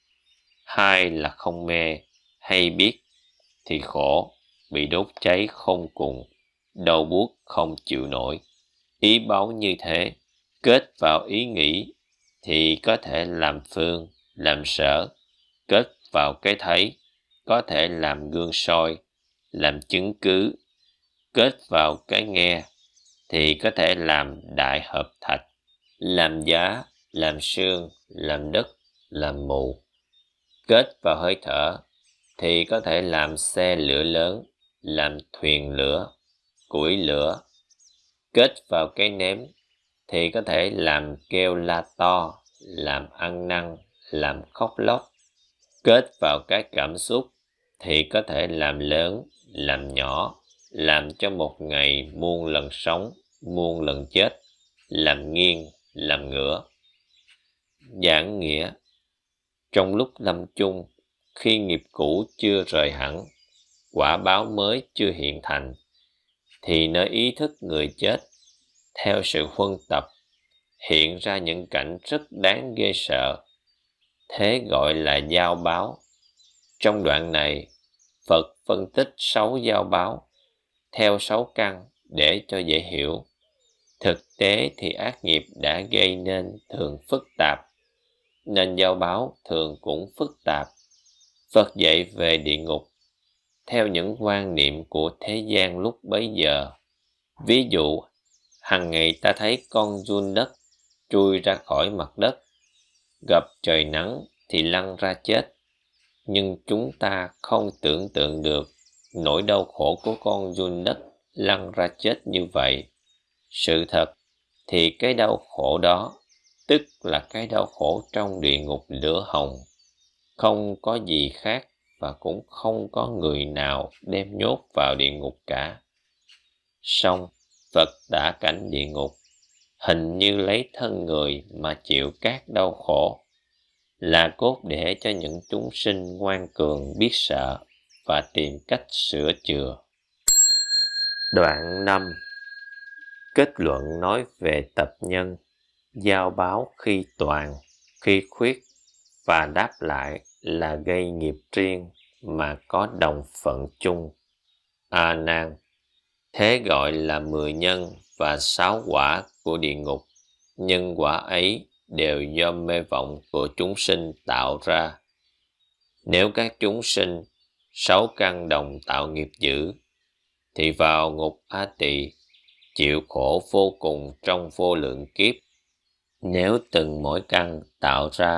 Hai là không mê, hay biết, thì khổ, bị đốt cháy không cùng, đau buốt không chịu nổi. Ý báo như thế, kết vào ý nghĩ, thì có thể làm phương, làm sở. Kết vào cái thấy, có thể làm gương soi, làm chứng cứ. Kết vào cái nghe, thì có thể làm đại hợp thạch, làm giá, làm sương, làm đất, làm mù. Kết vào hơi thở, thì có thể làm xe lửa lớn, làm thuyền lửa, củi lửa. Kết vào cái nếm, thì có thể làm kêu la to, làm ăn năn, làm khóc lóc. Kết vào cái cảm xúc, thì có thể làm lớn, làm nhỏ, làm cho một ngày muôn lần sống, muôn lần chết, làm nghiêng, làm ngửa. Giảng nghĩa, trong lúc lâm chung, khi nghiệp cũ chưa rời hẳn, quả báo mới chưa hiện thành, thì nơi ý thức người chết, theo sự huân tập, hiện ra những cảnh rất đáng ghê sợ. Thế gọi là giao báo. Trong đoạn này, Phật phân tích sáu giao báo, theo sáu căn để cho dễ hiểu. Thực tế thì ác nghiệp đã gây nên thường phức tạp, nên giao báo thường cũng phức tạp. Phật dạy về địa ngục theo những quan niệm của thế gian lúc bấy giờ. Ví dụ, hằng ngày ta thấy con giun đất trui ra khỏi mặt đất, gặp trời nắng thì lăn ra chết. Nhưng chúng ta không tưởng tượng được nỗi đau khổ của con giun đất lăn ra chết như vậy. Sự thật thì cái đau khổ đó, tức là cái đau khổ trong địa ngục lửa hồng, không có gì khác và cũng không có người nào đem nhốt vào địa ngục cả. Song Phật đã cảnh địa ngục, hình như lấy thân người mà chịu các đau khổ, là cốt để cho những chúng sinh ngoan cường biết sợ và tìm cách sửa chữa. Đoạn năm. Kết luận nói về tập nhân, giao báo khi toàn, khi khuyết, và đáp lại là gây nghiệp riêng mà có đồng phận chung. A Nan, thế gọi là mười nhân và sáu quả của địa ngục. Nhân quả ấy đều do mê vọng của chúng sinh tạo ra. Nếu các chúng sinh sáu căn đồng tạo nghiệp dữ, thì vào ngục A Tỳ chịu khổ vô cùng trong vô lượng kiếp. Nếu từng mỗi căn tạo ra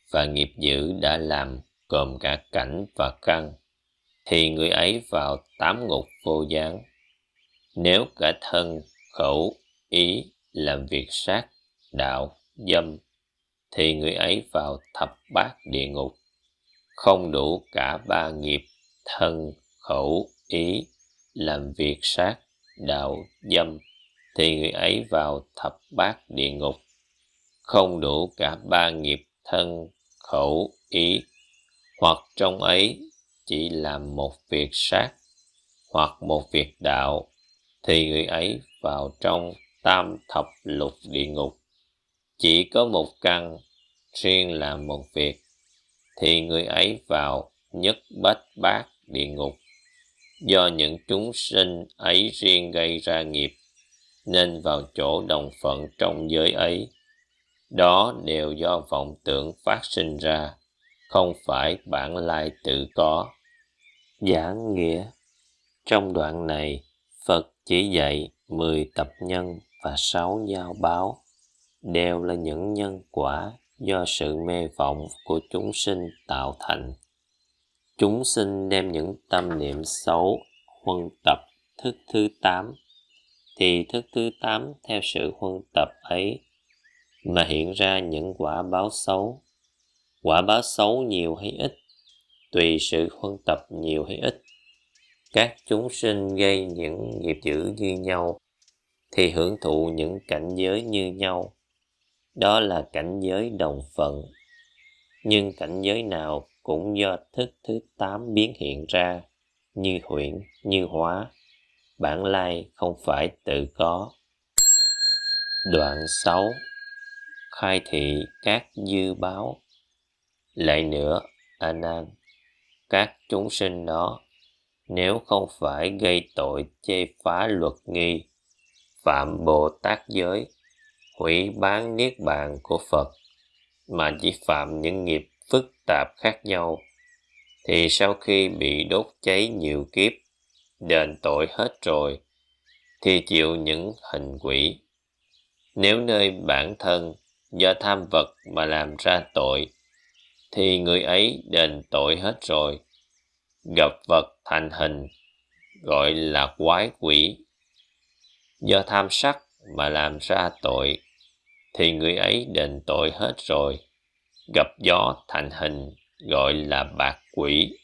và nghiệp dữ đã làm gồm cả cảnh và căn, thì người ấy vào tám ngục vô gián. Nếu cả thân, khẩu, ý làm việc sát, đạo, dâm, thì người ấy vào thập bát địa ngục. Không đủ cả ba nghiệp thân, khẩu, ý làm việc sát, đạo, dâm, thì người ấy vào thập bát địa ngục. Không đủ cả ba nghiệp thân, khẩu, ý, hoặc trong ấy chỉ làm một việc sát hoặc một việc đạo, thì người ấy vào trong tam thập lục địa ngục. Chỉ có một căn riêng làm một việc, thì người ấy vào nhất bách bát địa ngục. Do những chúng sinh ấy riêng gây ra nghiệp, nên vào chỗ đồng phận trong giới ấy. Đó đều do vọng tưởng phát sinh ra, không phải bản lai tự có. Giảng nghĩa. Trong đoạn này, Phật chỉ dạy mười tập nhân và sáu giao báo, đều là những nhân quả do sự mê vọng của chúng sinh tạo thành. Chúng sinh đem những tâm niệm xấu huân tập thức thứ tám, thì thức thứ tám theo sự huân tập ấy mà hiện ra những quả báo xấu. Quả báo xấu nhiều hay ít, tùy sự huân tập nhiều hay ít. Các chúng sinh gây những nghiệp dữ như nhau, thì hưởng thụ những cảnh giới như nhau. Đó là cảnh giới đồng phận. Nhưng cảnh giới nào cũng do thức thứ tám biến hiện ra, như huyễn, như hóa. Bản lai không phải tự có. Đoạn sáu. Khai thị các dư báo. Lại nữa, A Nan, các chúng sinh đó, nếu không phải gây tội chê phá luật nghi, phạm Bồ Tát giới, hủy bán niết bàn của Phật, mà chỉ phạm những nghiệp phức tạp khác nhau, thì sau khi bị đốt cháy nhiều kiếp, đền tội hết rồi, thì chịu những hình quỷ. Nếu nơi bản thân do tham vật mà làm ra tội, thì người ấy đền tội hết rồi. Gặp vật thành hình, gọi là quái quỷ. Do tham sắc mà làm ra tội, thì người ấy đền tội hết rồi. Gặp gió thành hình, gọi là bạc quỷ.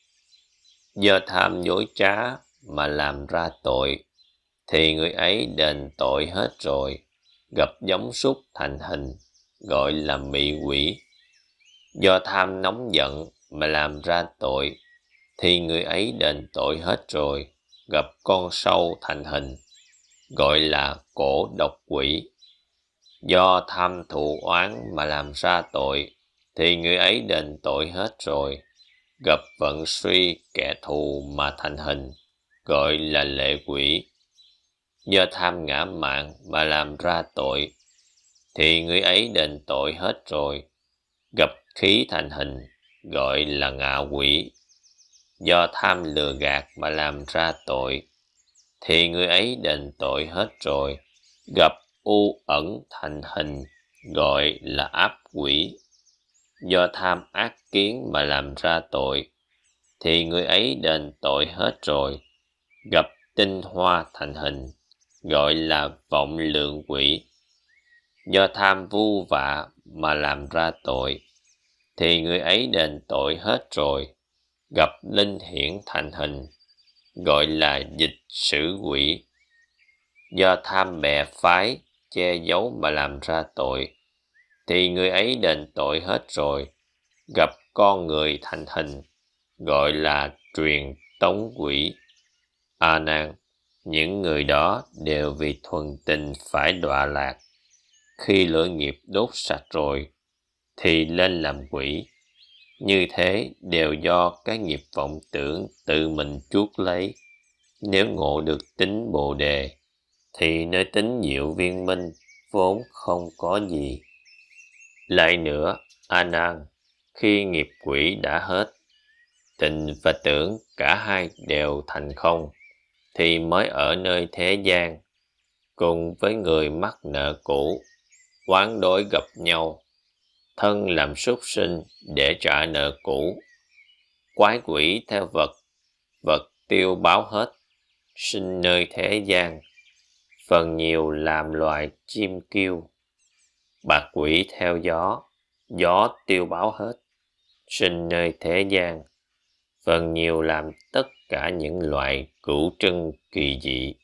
Do tham dối trá mà làm ra tội, thì người ấy đền tội hết rồi. Gặp giống súc thành hình, gọi là mị quỷ. Do tham nóng giận mà làm ra tội, thì người ấy đền tội hết rồi. Gặp con sâu thành hình, gọi là cổ độc quỷ. Do tham thù oán mà làm ra tội, thì người ấy đền tội hết rồi. Gặp vận suy kẻ thù mà thành hình, gọi là lệ quỷ. Do tham ngã mạn mà làm ra tội, thì người ấy đền tội hết rồi. Gặp khí thành hình, gọi là ngạ quỷ. Do tham lừa gạt mà làm ra tội, thì người ấy đền tội hết rồi. Gặp u ẩn thành hình, gọi là áp quỷ. Do tham ác kiến mà làm ra tội, thì người ấy đền tội hết rồi. Gặp tinh hoa thành hình, gọi là vọng lượng quỷ. Do tham vu vạ mà làm ra tội, thì người ấy đền tội hết rồi. Gặp linh hiển thành hình, gọi là dịch sử quỷ. Do tham bè phái che giấu mà làm ra tội, thì người ấy đền tội hết rồi. Gặp con người thành hình, gọi là truyền tống quỷ. A Nan, những người đó đều vì thuần tình phải đọa lạc. Khi lửa nghiệp đốt sạch rồi, thì lên làm quỷ. Như thế đều do cái nghiệp vọng tưởng tự mình chuốc lấy. Nếu ngộ được tính Bồ Đề, thì nơi tính diệu viên minh vốn không có gì. Lại nữa, A Nan, khi nghiệp quỷ đã hết, tình và tưởng cả hai đều thành không, thì mới ở nơi thế gian, cùng với người mắc nợ cũ, oán đối gặp nhau. thân làm súc sinh để trả nợ cũ. Quái quỷ theo vật, vật tiêu báo hết, sinh nơi thế gian, phần nhiều làm loài chim kêu. Bạc quỷ theo gió, gió tiêu báo hết, sinh nơi thế gian, phần nhiều làm tất cả những loại cửu trưng kỳ dị.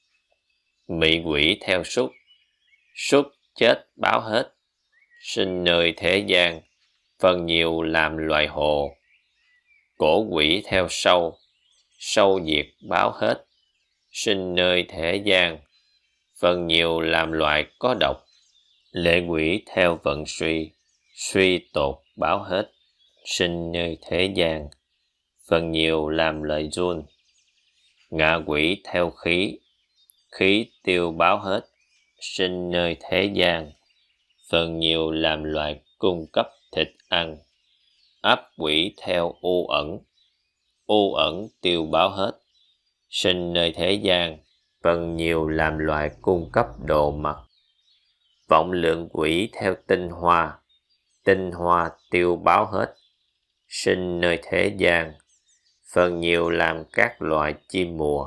Mị quỷ theo súc, súc chết báo hết, sinh nơi thế gian, phần nhiều làm loài hồ. Cổ quỷ theo sâu, sâu diệt báo hết, sinh nơi thế gian, phần nhiều làm loài có độc. Lệ quỷ theo vận suy, suy tột báo hết, sinh nơi thế gian, phần nhiều làm loài run. Ngạ quỷ theo khí, khí tiêu báo hết, sinh nơi thế gian, phần nhiều làm loài cung cấp thịt ăn. Áp quỷ theo u ẩn, u ẩn tiêu báo hết, sinh nơi thế gian, phần nhiều làm loài cung cấp đồ mặc. Vọng lượng quỷ theo tinh hoa, tinh hoa tiêu báo hết, sinh nơi thế gian, phần nhiều làm các loại chim mùa.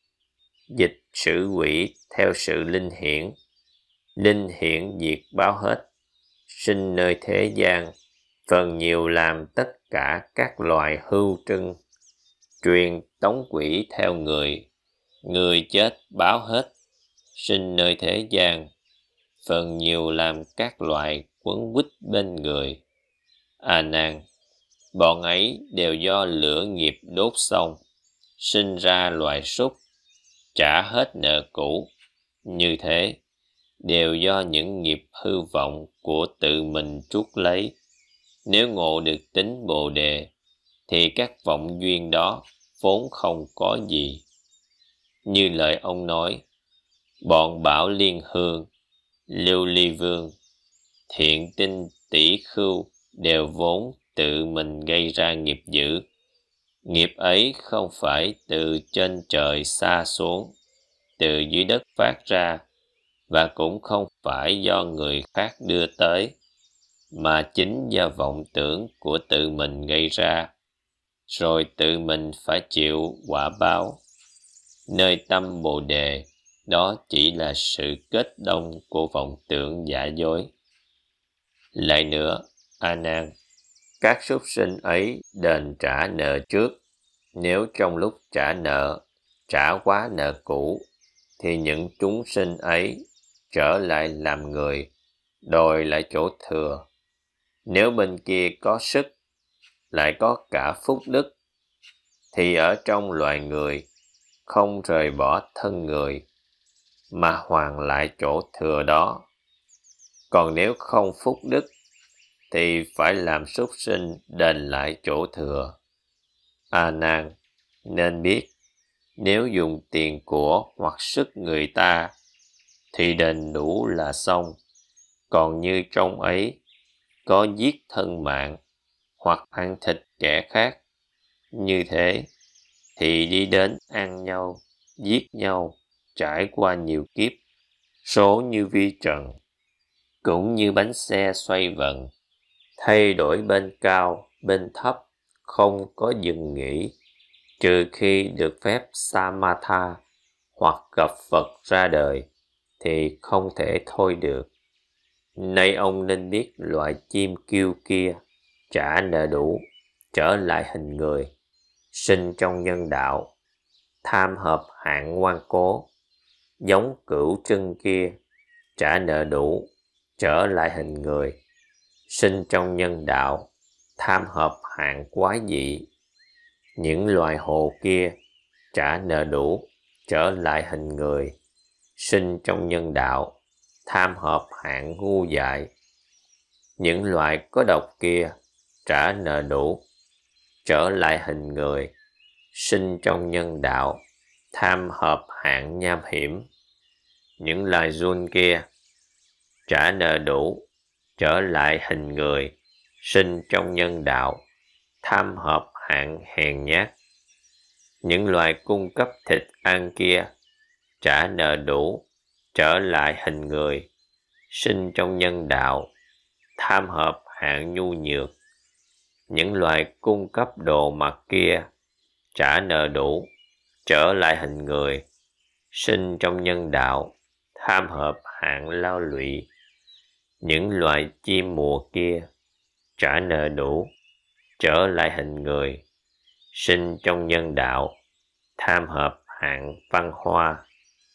Dịch sử quỷ theo sự linh hiển, linh hiển diệt báo hết, sinh nơi thế gian, phần nhiều làm tất cả các loài hưu trưng. Truyền tống quỷ theo người, người chết báo hết, sinh nơi thế gian, phần nhiều làm các loại quấn quýt bên người. A Nan, bọn ấy đều do lửa nghiệp đốt xong, sinh ra loài súc, trả hết nợ cũ. Như thế, đều do những nghiệp hư vọng của tự mình chuốc lấy. Nếu ngộ được tính Bồ Đề, thì các vọng duyên đó vốn không có gì. Như lời ông nói, bọn Bảo Liên Hương, Lưu Ly Vương, Thiện Tinh Tỷ Khưu đều vốn tự mình gây ra nghiệp dữ. Nghiệp ấy không phải từ trên trời xa xuống, từ dưới đất phát ra, và cũng không phải do người khác đưa tới, mà chính do vọng tưởng của tự mình gây ra, rồi tự mình phải chịu quả báo. Nơi tâm Bồ Đề, đó chỉ là sự kết đông của vọng tưởng giả dối. Lại nữa, A Nan, các súc sinh ấy đền trả nợ trước. Nếu trong lúc trả nợ, trả quá nợ cũ, thì những chúng sinh ấy trở lại làm người, đòi lại chỗ thừa. Nếu bên kia có sức, lại có cả phúc đức, thì ở trong loài người không rời bỏ thân người, mà hoàn lại chỗ thừa đó. Còn nếu không phúc đức, thì phải làm súc sinh đền lại chỗ thừa. A Nan, nên biết, nếu dùng tiền của hoặc sức người ta, thì đền đủ là xong. Còn như trong ấy có giết thân mạng, hoặc ăn thịt kẻ khác, như thế thì đi đến ăn nhau, giết nhau, trải qua nhiều kiếp, số như vi trần. Cũng như bánh xe xoay vần, thay đổi bên cao, bên thấp, không có dừng nghỉ, trừ khi được phép Samatha hoặc gặp Phật ra đời, thì không thể thôi được. Nay ông nên biết loại chim kêu kia trả nợ đủ, trở lại hình người, sinh trong nhân đạo, tham hợp hạng ngoan cố, giống cửu trưng kia, trả nợ đủ, trở lại hình người, sinh trong nhân đạo, tham hợp hạng quái dị. Những loài hồ kia trả nợ đủ, trở lại hình người, sinh trong nhân đạo, tham hợp hạng ngu dại. Những loài có độc kia trả nợ đủ, trở lại hình người, sinh trong nhân đạo, tham hợp hạng nham hiểm. Những loài run kia trả nợ đủ, trở lại hình người, sinh trong nhân đạo, tham hợp hạng hèn nhát. Những loài cung cấp thịt ăn kia trả nợ đủ, trở lại hình người, sinh trong nhân đạo, tham hợp hạng nhu nhược. Những loài cung cấp đồ mặc kia trả nợ đủ, trở lại hình người, sinh trong nhân đạo, tham hợp hạng lao lụy. Những loài chim mùa kia trả nợ đủ, trở lại hình người, sinh trong nhân đạo, tham hợp hạng văn hoa.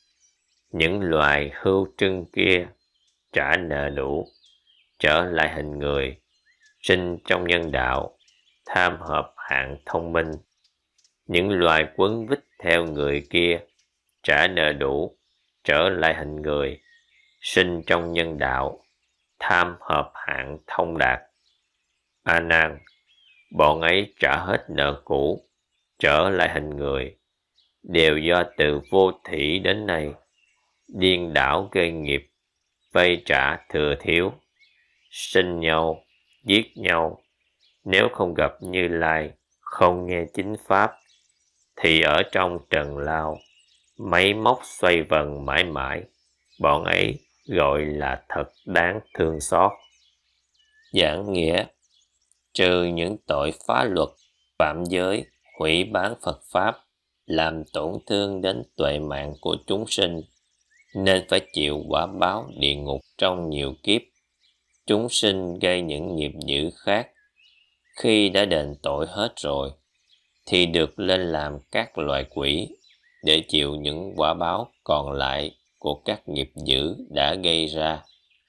Những loài hươu trưng kia trả nợ đủ, trở lại hình người, sinh trong nhân đạo, tham hợp hạng thông minh. Những loài quấn vít theo người kia trả nợ đủ, trở lại hình người, sinh trong nhân đạo, tham hợp hạng thông đạt. A Nan, bọn ấy trả hết nợ cũ, trở lại hình người, đều do từ vô thỉ đến nay điên đảo gây nghiệp, vay trả thừa thiếu, sinh nhau, giết nhau. Nếu không gặp Như Lai, không nghe chính pháp, thì ở trong trần lao, máy móc xoay vần mãi mãi, bọn ấy gọi là thật đáng thương xót. Giảng nghĩa: trừ những tội phá luật, phạm giới, hủy bán Phật Pháp, làm tổn thương đến tuệ mạng của chúng sinh, nên phải chịu quả báo địa ngục trong nhiều kiếp. Chúng sinh gây những nghiệp dữ khác, khi đã đền tội hết rồi, thì được lên làm các loài quỷ, để chịu những quả báo còn lại của các nghiệp dữ đã gây ra.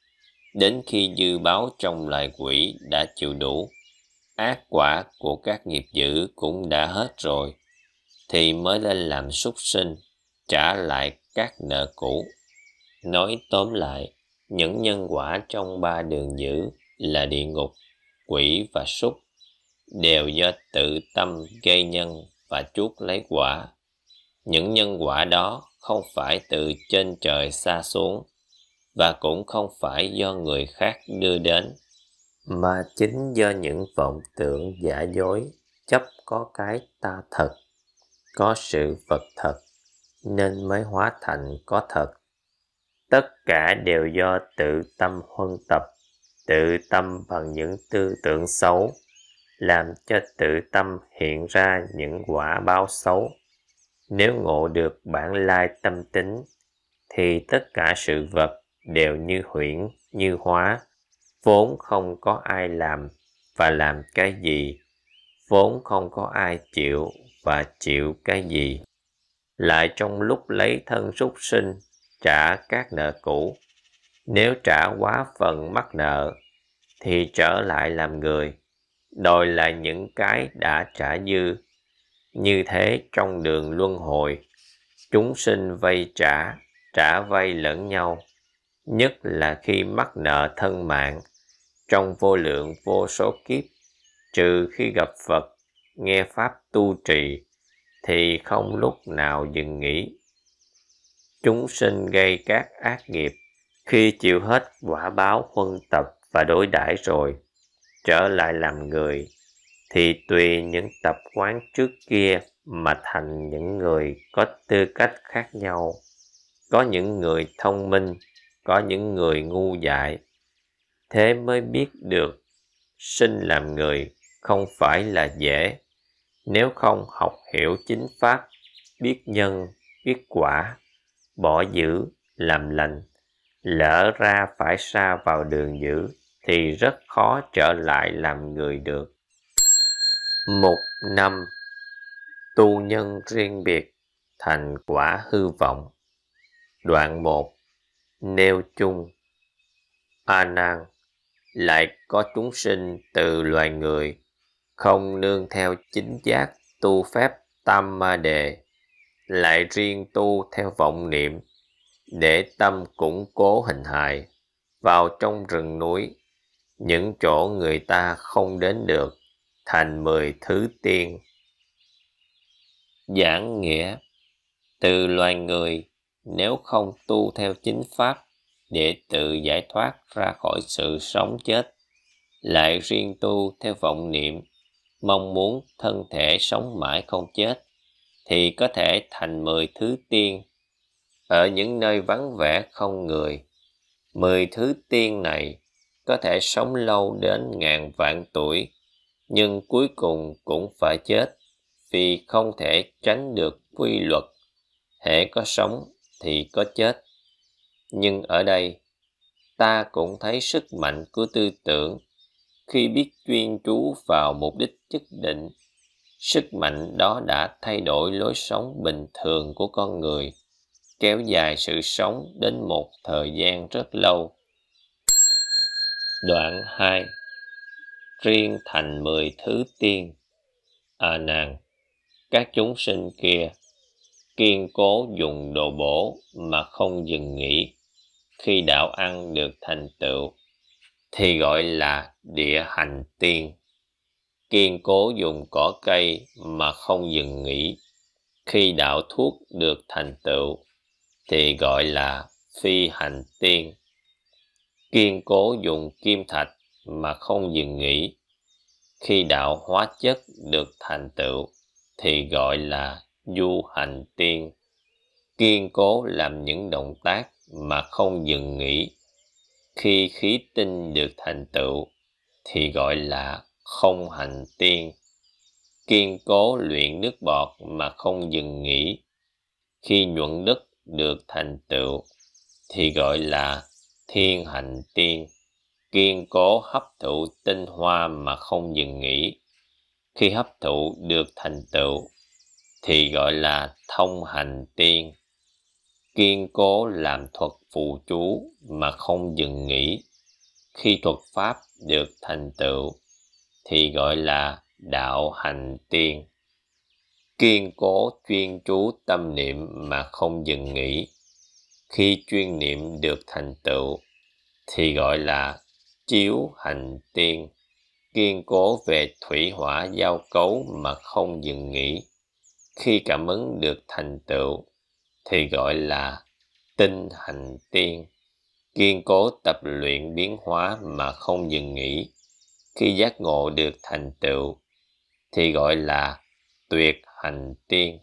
Đến khi dư báo trong loài quỷ đã chịu đủ, ác quả của các nghiệp dữ cũng đã hết rồi, thì mới lên làm súc sinh, trả lại các nợ cũ. Nói tóm lại, những nhân quả trong ba đường dữ là địa ngục, quỷ và súc, đều do tự tâm gây nhân và chuốc lấy quả. Những nhân quả đó không phải từ trên trời xa xuống, và cũng không phải do người khác đưa đến, mà chính do những vọng tưởng giả dối, chấp có cái ta thật, có sự vật thật, nên mới hóa thành có thật. Tất cả đều do tự tâm huân tập, tự tâm bằng những tư tưởng xấu, làm cho tự tâm hiện ra những quả báo xấu. Nếu ngộ được bản lai tâm tính, thì tất cả sự vật đều như huyễn, như hóa, vốn không có ai làm và làm cái gì, vốn không có ai chịu và chịu cái gì. Lại trong lúc lấy thân súc sinh trả các nợ cũ, nếu trả quá phần mắc nợ, thì trở lại làm người, đòi lại những cái đã trả dư. Như thế trong đường luân hồi, chúng sinh vay trả, trả vay lẫn nhau, nhất là khi mắc nợ thân mạng, trong vô lượng vô số kiếp, trừ khi gặp Phật, nghe Pháp tu trì, thì không lúc nào dừng nghỉ. Chúng sinh gây các ác nghiệp, khi chịu hết quả báo huân tập và đối đãi rồi, trở lại làm người, thì tùy những tập quán trước kia mà thành những người có tư cách khác nhau. Có những người thông minh, có những người ngu dại. Thế mới biết được sinh làm người không phải là dễ. Nếu không học hiểu chính pháp, biết nhân, biết quả, bỏ dữ, làm lành, lỡ ra phải sa vào đường dữ, thì rất khó trở lại làm người được. Mục năm. Tu nhân riêng biệt, thành quả hư vọng. Đoạn một. Nêu chung. A Nan, lại có chúng sinh từ loài người, không nương theo chính giác tu phép tam ma đề, lại riêng tu theo vọng niệm, để tâm củng cố hình hài, vào trong rừng núi, những chỗ người ta không đến được, thành mười thứ tiên. Giảng nghĩa: từ loài người, nếu không tu theo chính pháp để tự giải thoát ra khỏi sự sống chết, lại riêng tu theo vọng niệm, mong muốn thân thể sống mãi không chết, thì có thể thành mười thứ tiên. Ở những nơi vắng vẻ không người, mười thứ tiên này có thể sống lâu đến ngàn vạn tuổi, nhưng cuối cùng cũng phải chết, vì không thể tránh được quy luật, hễ có sống thì có chết. Nhưng ở đây, ta cũng thấy sức mạnh của tư tưởng khi biết chuyên chú vào mục đích nhất định. Sức mạnh đó đã thay đổi lối sống bình thường của con người, kéo dài sự sống đến một thời gian rất lâu. Đoạn hai. Riêng thành mười thứ tiên. A Nan, các chúng sinh kia kiên cố dùng đồ bổ mà không dừng nghỉ, khi đạo ăn được thành tựu thì gọi là địa hành tiên. Kiên cố dùng cỏ cây mà không dừng nghỉ, khi đạo thuốc được thành tựu thì gọi là phi hành tiên. Kiên cố dùng kim thạch mà không dừng nghỉ, khi đạo hóa chất được thành tựu thì gọi là du hành tiên. Kiên cố làm những động tác mà không dừng nghỉ, khi khí tinh được thành tựu thì gọi là không hành tiên. Kiên cố luyện nước bọt mà không dừng nghỉ, khi nhuận đất được thành tựu thì gọi là thiên hành tiên. Kiên cố hấp thụ tinh hoa mà không dừng nghỉ, khi hấp thụ được thành tựu thì gọi là thông hành tiên. Kiên cố làm thuật phù chú mà không dừng nghỉ, khi thuật pháp được thành tựu thì gọi là đạo hành tiên. Kiên cố chuyên chú tâm niệm mà không dừng nghỉ, khi chuyên niệm được thành tựu thì gọi là chiếu hành tiên. Kiên cố về thủy hỏa giao cấu mà không dừng nghỉ, khi cảm ứng được thành tựu thì gọi là tinh hành tiên. Kiên cố tập luyện biến hóa mà không dừng nghỉ, khi giác ngộ được thành tựu thì gọi là tuyệt hành tiên.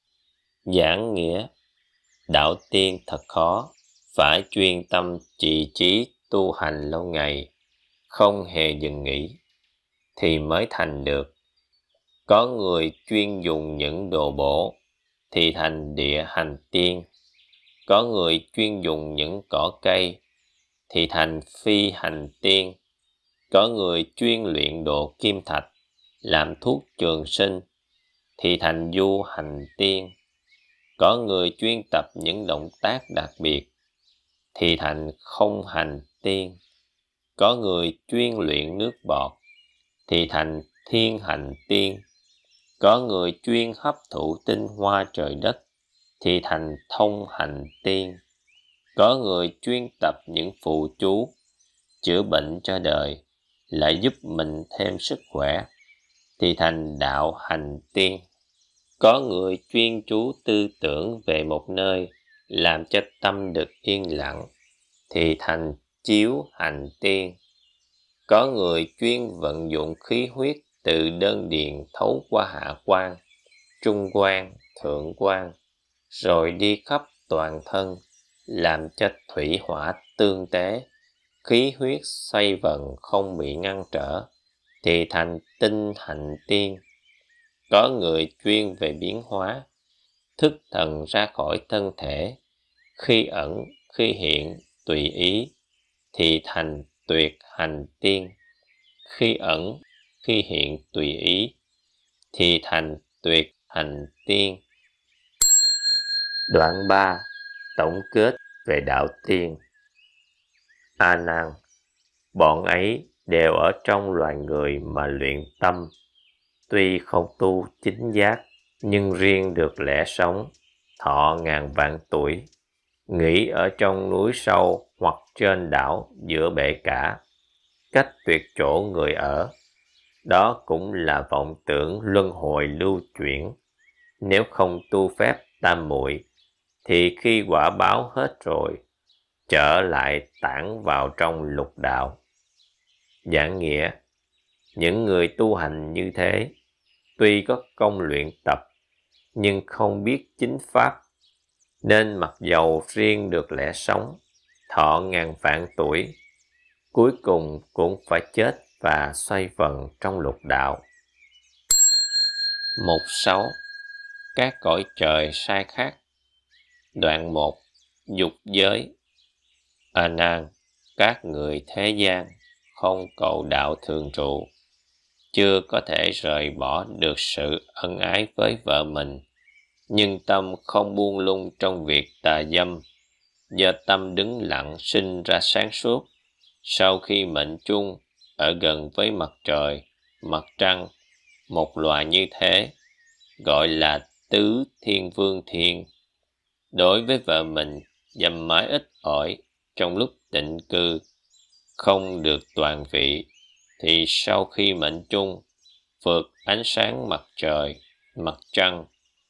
Giảng nghĩa: đạo tiên thật khó, phải chuyên tâm trì trí tu hành lâu ngày, không hề dừng nghỉ thì mới thành được. Có người chuyên dùng những đồ bổ thì thành địa hành tiên. Có người chuyên dùng những cỏ cây thì thành phi hành tiên. Có người chuyên luyện đồ kim thạch làm thuốc trường sinh thì thành du hành tiên. Có người chuyên tập những động tác đặc biệt thì thành không hành tiên. Có người chuyên luyện nước bọt thì thành thiên hành tiên. Có người chuyên hấp thụ tinh hoa trời đất thì thành thông hành tiên. Có người chuyên tập những phù chú chữa bệnh cho đời, lại giúp mình thêm sức khỏe thì thành đạo hành tiên. Có người chuyên chú tư tưởng về một nơi, làm cho tâm được yên lặng thì thành chiếu hành tiên. Có người chuyên vận dụng khí huyết từ đơn điền thấu qua hạ quan, trung quan, thượng quan, rồi đi khắp toàn thân, làm cho thủy hỏa tương tế, khí huyết xoay vần không bị ngăn trở thì thành tinh hành tiên. Có người chuyên về biến hóa, thức thần ra khỏi thân thể, khi ẩn khi hiện tùy ý thì thành tuyệt hành tiên. Khi ẩn khi hiện tùy ý thì thành tuyệt hành tiên. Đoạn ba. Tổng kết về đạo tiên. A Nan, bọn ấy đều ở trong loài người mà luyện tâm, tuy không tu chính giác nhưng riêng được lẽ sống, thọ ngàn vạn tuổi, nghỉ ở trong núi sâu hoặc trên đảo giữa bể cả, cách tuyệt chỗ người ở. Đó cũng là vọng tưởng luân hồi lưu chuyển. Nếu không tu phép tam muội thì khi quả báo hết rồi, trở lại tản vào trong lục đạo. Giảng nghĩa: những người tu hành như thế, tuy có công luyện tập, nhưng không biết chính pháp, nên mặc dầu riêng được lẽ sống, thọ ngàn vạn tuổi, cuối cùng cũng phải chết và xoay vần trong lục đạo. Mục sáu. Các cõi trời sai khác. Đoạn một. Dục giới. A Nan, các người thế gian không cầu đạo thường trụ, chưa có thể rời bỏ được sự ân ái với vợ mình, nhưng tâm không buông lung trong việc tà dâm. Do tâm đứng lặng sinh ra sáng suốt, sau khi mệnh chung ở gần với mặt trời, mặt trăng, một loài như thế, gọi là tứ thiên vương thiên. Đối với vợ mình, dâm mái ít ỏi trong lúc tịnh cư, không được toàn vị, thì sau khi mệnh chung, vượt ánh sáng mặt trời, mặt trăng,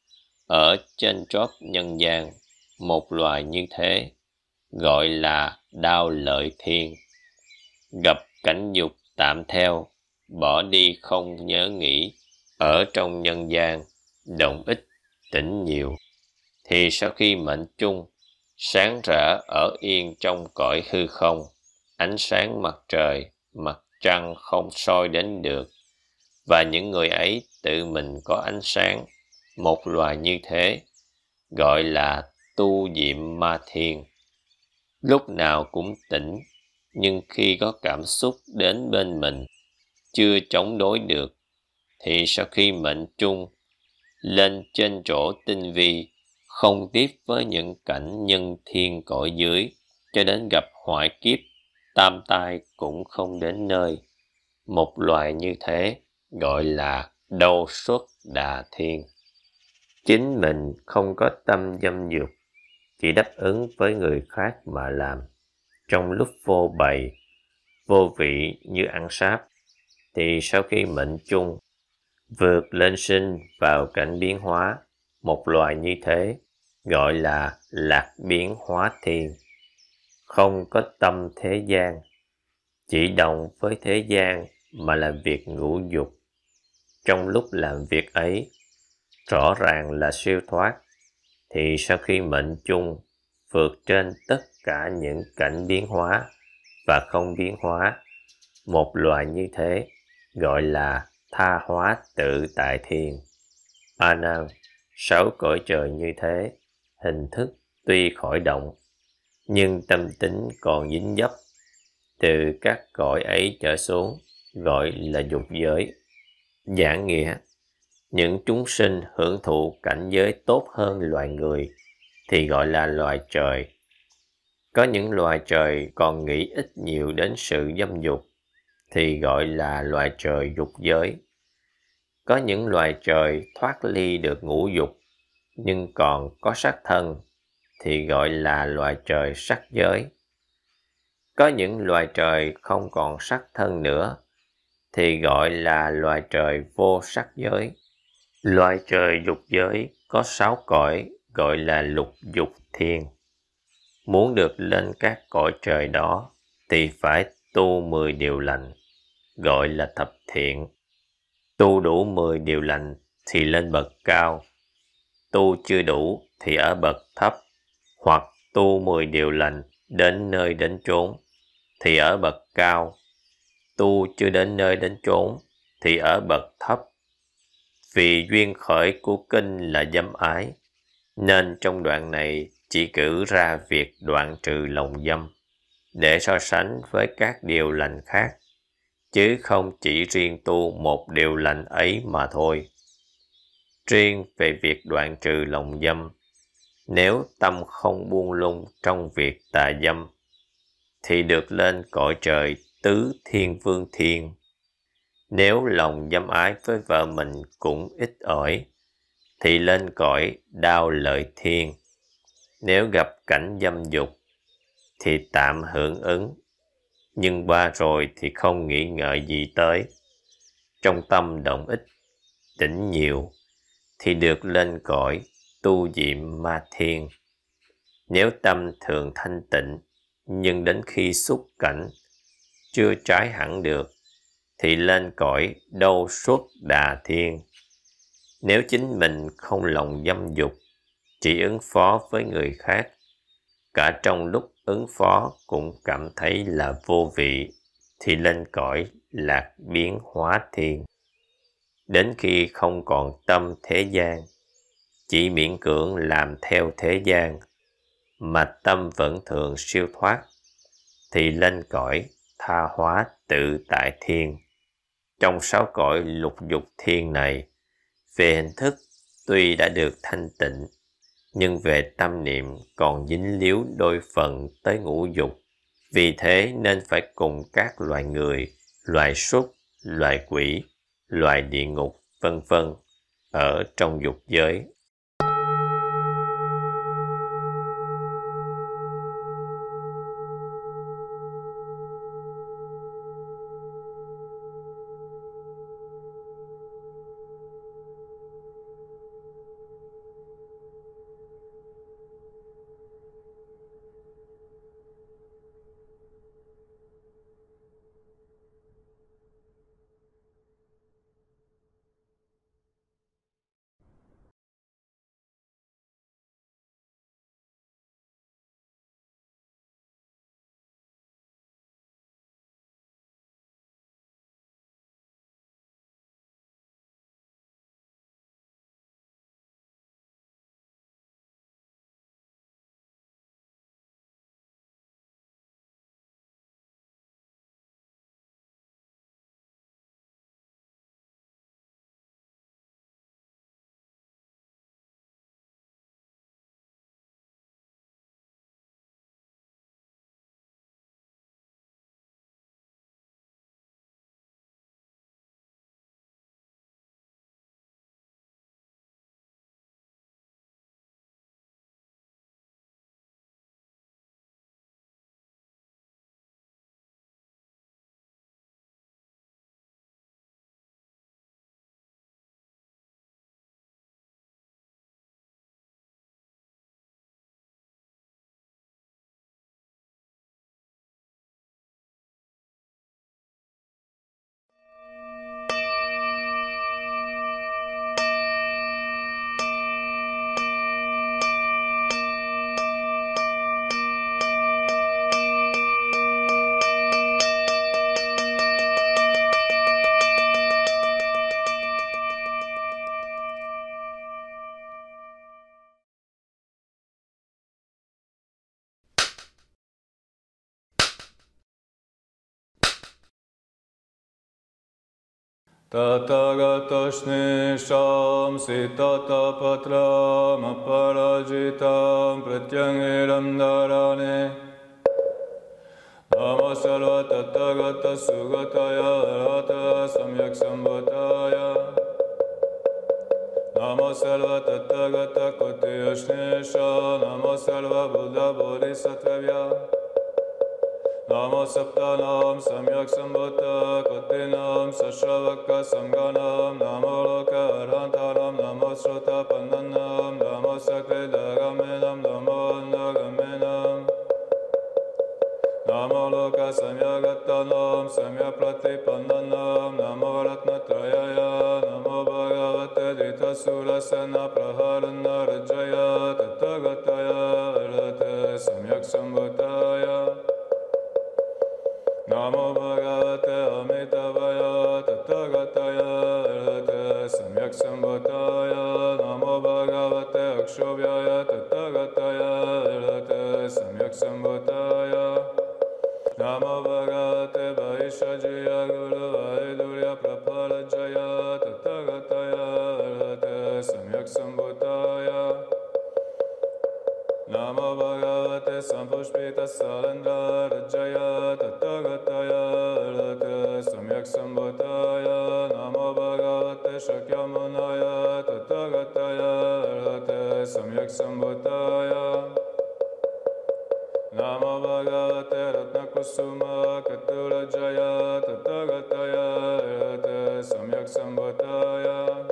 ở trên chóp nhân gian, một loài như thế, gọi là đao lợi thiên. Gặp cảnh dục tạm theo, bỏ đi không nhớ nghĩ, ở trong nhân gian, động ít, tỉnh nhiều, thì sau khi mệnh chung, sáng rã ở yên trong cõi hư không, ánh sáng mặt trời, mặt trăng không soi đến được, và những người ấy tự mình có ánh sáng, một loài như thế, gọi là tu diệm ma thiên. Lúc nào cũng tỉnh, nhưng khi có cảm xúc đến bên mình, chưa chống đối được, thì sau khi mệnh chung, lên trên chỗ tinh vi, không tiếp với những cảnh nhân thiên cõi dưới, cho đến gặp hoại kiếp, tam tai cũng không đến nơi. Một loài như thế gọi là đâu xuất đà thiên. Chính mình không có tâm dâm dục, chỉ đáp ứng với người khác mà làm. Trong lúc vô bày, vô vị như ăn sáp, thì sau khi mệnh chung, vượt lên sinh vào cảnh biến hóa, một loài như thế, gọi là lạc biến hóa thiên. Không có tâm thế gian, chỉ đồng với thế gian mà làm việc ngũ dục. Trong lúc làm việc ấy, rõ ràng là siêu thoát, thì sau khi mệnh chung, vượt trên tất cả những cảnh biến hóa và không biến hóa, một loài như thế, gọi là tha hóa tự tại thiên. A Nan, sáu cõi trời như thế, hình thức tuy khỏi động, nhưng tâm tính còn dính dấp. Từ các cõi ấy trở xuống, gọi là dục giới. Giảng nghĩa, những chúng sinh hưởng thụ cảnh giới tốt hơn loài người, thì gọi là loài trời. Có những loài trời còn nghĩ ít nhiều đến sự dâm dục, thì gọi là loài trời dục giới. Có những loài trời thoát ly được ngũ dục, nhưng còn có sắc thân, thì gọi là loài trời sắc giới. Có những loài trời không còn sắc thân nữa, thì gọi là loài trời vô sắc giới. Loài trời dục giới có sáu cõi, gọi là lục dục thiên. Muốn được lên các cõi trời đó, thì phải tu mười điều lành, gọi là thập thiện. Tu đủ mười điều lành thì lên bậc cao, tu chưa đủ thì ở bậc thấp, hoặc tu mười điều lành đến nơi đến chốn thì ở bậc cao, tu chưa đến nơi đến chốn thì ở bậc thấp. Vì duyên khởi của kinh là dâm ái, nên trong đoạn này chỉ cử ra việc đoạn trừ lòng dâm, để so sánh với các điều lành khác, chứ không chỉ riêng tu một điều lành ấy mà thôi. Riêng về việc đoạn trừ lòng dâm, nếu tâm không buông lung trong việc tà dâm, thì được lên cõi trời tứ thiên vương thiên. Nếu lòng dâm ái với vợ mình cũng ít ỏi, thì lên cõi đao lợi thiên. Nếu gặp cảnh dâm dục, thì tạm hưởng ứng, nhưng qua rồi thì không nghĩ ngợi gì tới. Trong tâm động ít, tỉnh nhiều, thì được lên cõi tu diệm ma thiên. Nếu tâm thường thanh tịnh, nhưng đến khi xúc cảnh chưa trái hẳn được, thì lên cõi đâu xuất đà thiên. Nếu chính mình không lòng dâm dục, chỉ ứng phó với người khác, cả trong lúc ứng phó cũng cảm thấy là vô vị, thì lên cõi lạc biến hóa thiên. Đến khi không còn tâm thế gian, chỉ miễn cưỡng làm theo thế gian, mà tâm vẫn thường siêu thoát, thì lên cõi tha hóa tự tại thiên. Trong sáu cõi lục dục thiên này, về hình thức tuy đã được thanh tịnh, nhưng về tâm niệm còn dính líu đôi phần tới ngũ dục. Vì thế nên phải cùng các loài người, loài súc, loài quỷ, loài địa ngục, vân vân ở trong dục giới. Tathagatośnisham sitatapatram aparajitam pratyangiram dharane. Namo sarva tathagata sugataya arhata samyak sambhutaya. Namo sarva tathagata kotiyashnisha. Namo sarva buddha bodhisattvaya. Namo saptanam samyak sambhuta kotinam sashravaka samganam. Namo loka arhantaram. Namo srota pandanam. Namo sakridagamenam. Namo andagamenam. Namo loka samyagatanam samyapratipandanam. Namo ratnatrayaya. Namo bhagavate dhritasura praharana rajaya tathagataya arhate samyak sambhutaya. Namo bhagavate amitavaya tathagataya arhate samyak sambhutaya. Namo bhagavate akshobhyaya tathagataya arhate samyak sambhutaya. Namo bhagavate vaishajaya guru vaidurya praparajaya tathagataya arhate samyak sambhutaya. Namo bhagavate sampushpita salendra rajaya tathagataya arhate samyak sambhutaya. Namo bhagavate shakyamunaya tathagataya arhate samyak sambhutaya. Namo bhagavate ratnakusuma katurajaya tathagataya arhate samyak sambhutaya.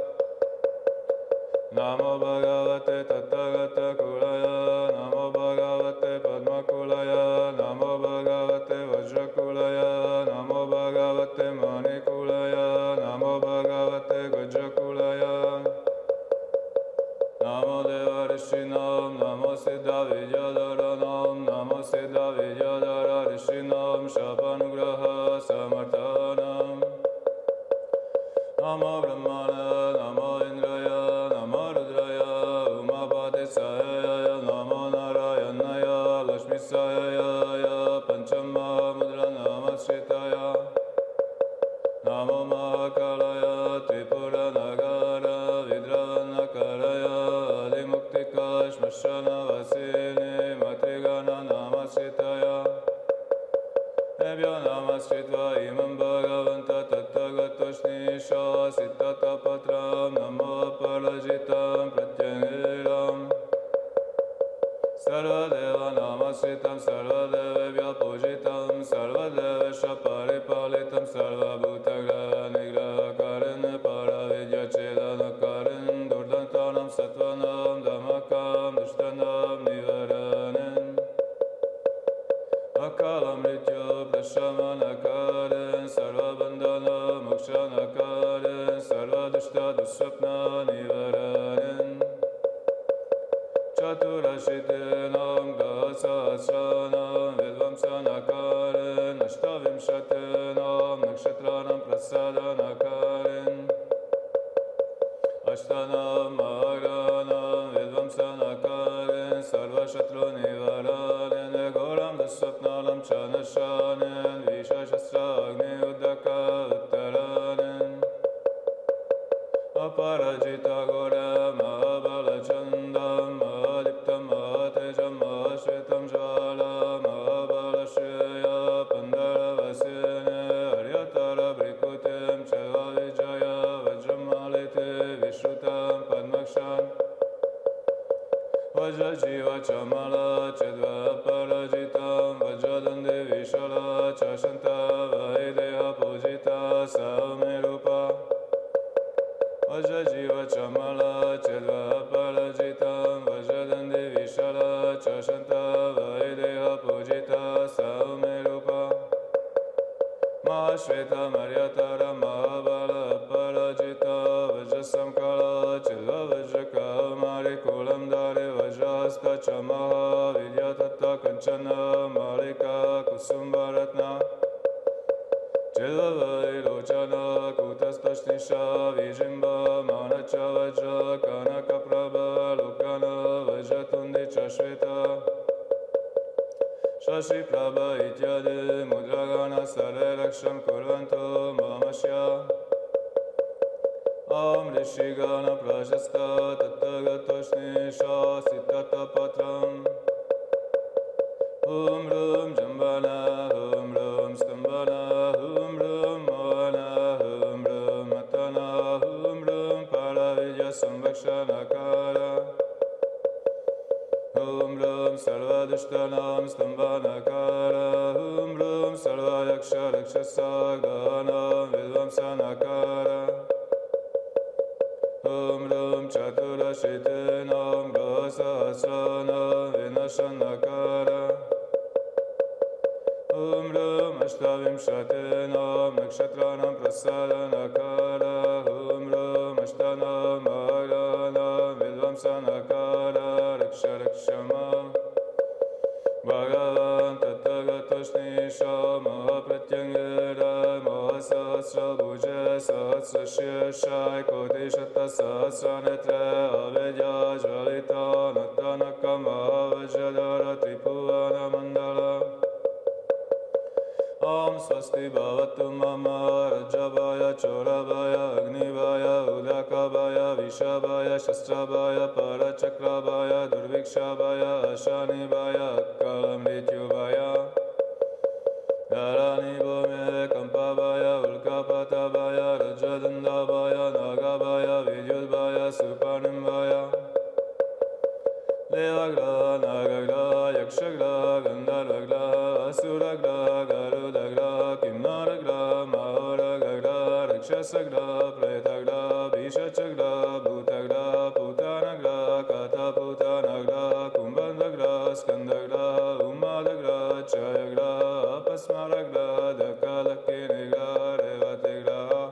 Namo bhagavate tathagata kulaya. Namo bhagavate padmakulaya. Namo bhagavate vajrakulaya. Namo bhagavate manikulaya. Namo bhagavate gajakulaya. Namo deva rishinam. Namo siddha vidyadharanam. Namo Namo Siddha Vidyadhara Rishinam Shapanugraha Samarthanam. Namo Brahmana, Namo Indraya, Namo Rudraya, Umapati Sahaya, Namo Narayanaya, Lakshmi Sahaya, Panchama Mudra Namashritaya. Namo Mahakalaya, Tripura Nagara, Vidranakaraya, Adimuktika, Shmashana Vasini, Matrigana Namashritaya. Nebhyo Namashritva Imam Bhagavanta Tathagatoshnisha Siddhata Patram Namo Parajitam Pratyangiram. Sarvadeva Namashritam Sarvadevebhyo Pujitam Sarvadevesha Paripalitam Sarvabhutagra Nigrahakaran Paravidya Chedanakaran Durdantanam Sattvanam Dhammakam Dushtanam Nivaranan Akalam Rityo Prashamanakaran Sarvabandhana Mokshanakaran Sarvadushta Dusvapna Nivaranan Chaturashitenam Gasasranam Vidvamsanakaran Ashtavimshatenam Nakshatranam Prasadanakaran Ashtanam Mahagranam Vidvamsanakaran Sarvashatru Nivaranan Goram Dasvapnalam Chanashanan Vishashastra Agni Uddaka Uttaranan Aparajita Gora Mahabala Chandam Mahadiptam Mahatejam Mahashvetam Jvala Mahabala Shreya Pandara Vasine Aryatara Brikutim Cheva Vijaya Vajramalite Vishrutam Padmakshan Vajrajiva Chamala Chedva Parajitam Vajradande Vishala Chashanta Vaideha Pujita Saumerupa Vajrajiva Chamala Chedva Parajitam Vajradande Vishala Chashanta Vaideha Pujita Saumerupa Mahashveta Maryatara Mahabala Parajita Vajrasamkala Chedva Vajraka Marikulam Dare Vajrahasta Chamaha Vidyatatta Kanchana Malika Kusumbaratna Chedva Vairochana Kutastashnisha Vijimba Manacha Vajra Kanaka Prabha Lokana Vajratundi Chashveta Shashi Prabha Ityadi Mudragana Sare Raksham Kurvanto Mamashya Am Rishigana Prajasta Tathagatoshnisha Siddhata Patram Hum Rum Jambana Hum Rum Stambana Hum Rum Mohana Hum Rum Matana Hum Rum Paravidya Sambhakshanakara Hum Rum Sarvadushtanam Stambanakara Hum Rum Sarvayaksha Rakshasagana Vidvamsanakara Hum Rum Chaturashitenam Grahasahasranam Vinashanakara Hum Rum Ashtavimshatenam Nakshatranam Prasadanakara Hum Rum Ashtanam Mahagranam Vidvamsanakara Raksha Rakshama Bhagavan Tathagatoshnisha Mahapratyangira Mahasahasra Bhuja Sahasra Shirshai Koti Shata Sahasra Netra Avidya Jvalita Natanaka Mahavajradhara Tripuvana Mandala Om Swasti Bhavatu Mama Rajabhaya Chorabhaya Agnivaya Udakabhaya Vishabhaya Shastrabhaya Parachakrabhaya Durvikshabhaya Ashanibhaya Akkalam Rityubhaya Dharani Bhome Kampabhaya Ulkapatabhaya Rajadandabhaya Nagabhaya Vidyudbhaya Supanimbhaya Devagraha Nagagraha Yakshagraha Gandharvagraha Asuragraha Garudagraha Kimnaragraha Mahoragagraha Rakshasagraha Pretagraha Vishachagraha Bhutagraha Putanagraha Kataputanagraha Kumbhandagraha Skandagraha Umadagraha Chayagraha Apasmaragraha Dakalakinigraha Revatigraha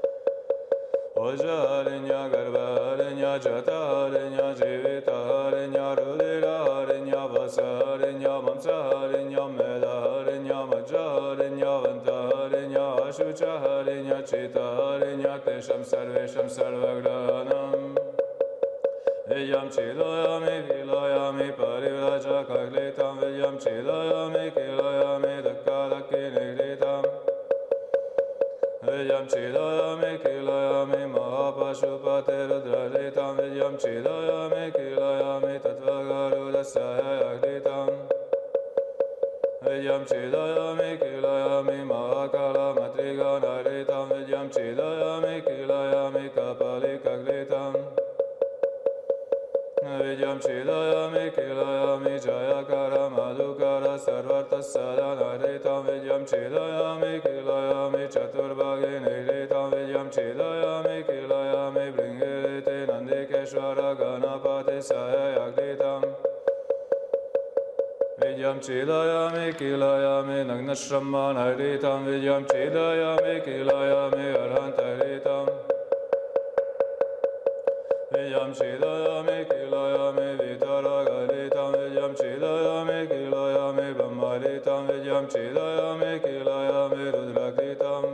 Ojaharinya Garbharinya Jataharinya Jivitaharinya Rudira Harinya Vasaharinya Mamsa Harinya Mela Harinya Maja Harinya Vanta Harinya Ashucha Harinya Chita Harinya Tesham Sarvesham Sarvagranam Vidyam Chilayami Kilayami Parivraja Kaklitam Vidyam Chilayami Kilayami Dakkalaki Nigritam Vidyam Chilayami Kilayami Mahapashupate Rudralitam Vidyam Chilayami Kilayami Tatvagaruda Sahayakritam Vidyam Chilayami Kilayami Mahakala Matriganaritam Vidyam Chilayami Kilayami Kapali Kaklitam Vidyam Chilayami Kilayami Jayakara Madhukara Sarvarta Sadanaritam Vidyam Chilayami Kilayami Chaturbhagi Nigritam Vidyam Chilayami Kilayami Bringirite Nandikeshwara Ganapati Sahayakritam Vidyam Chilayami Kilayami Nagnashramanaritam Vidyam Chilayami Kilayami Arhantaritam Vidyam Chilayami Kilayami Vitaragaritam Vidyam Chilayami Kilayami Brahmaritam Vidyam Chilayami Kilayami Rudrakritam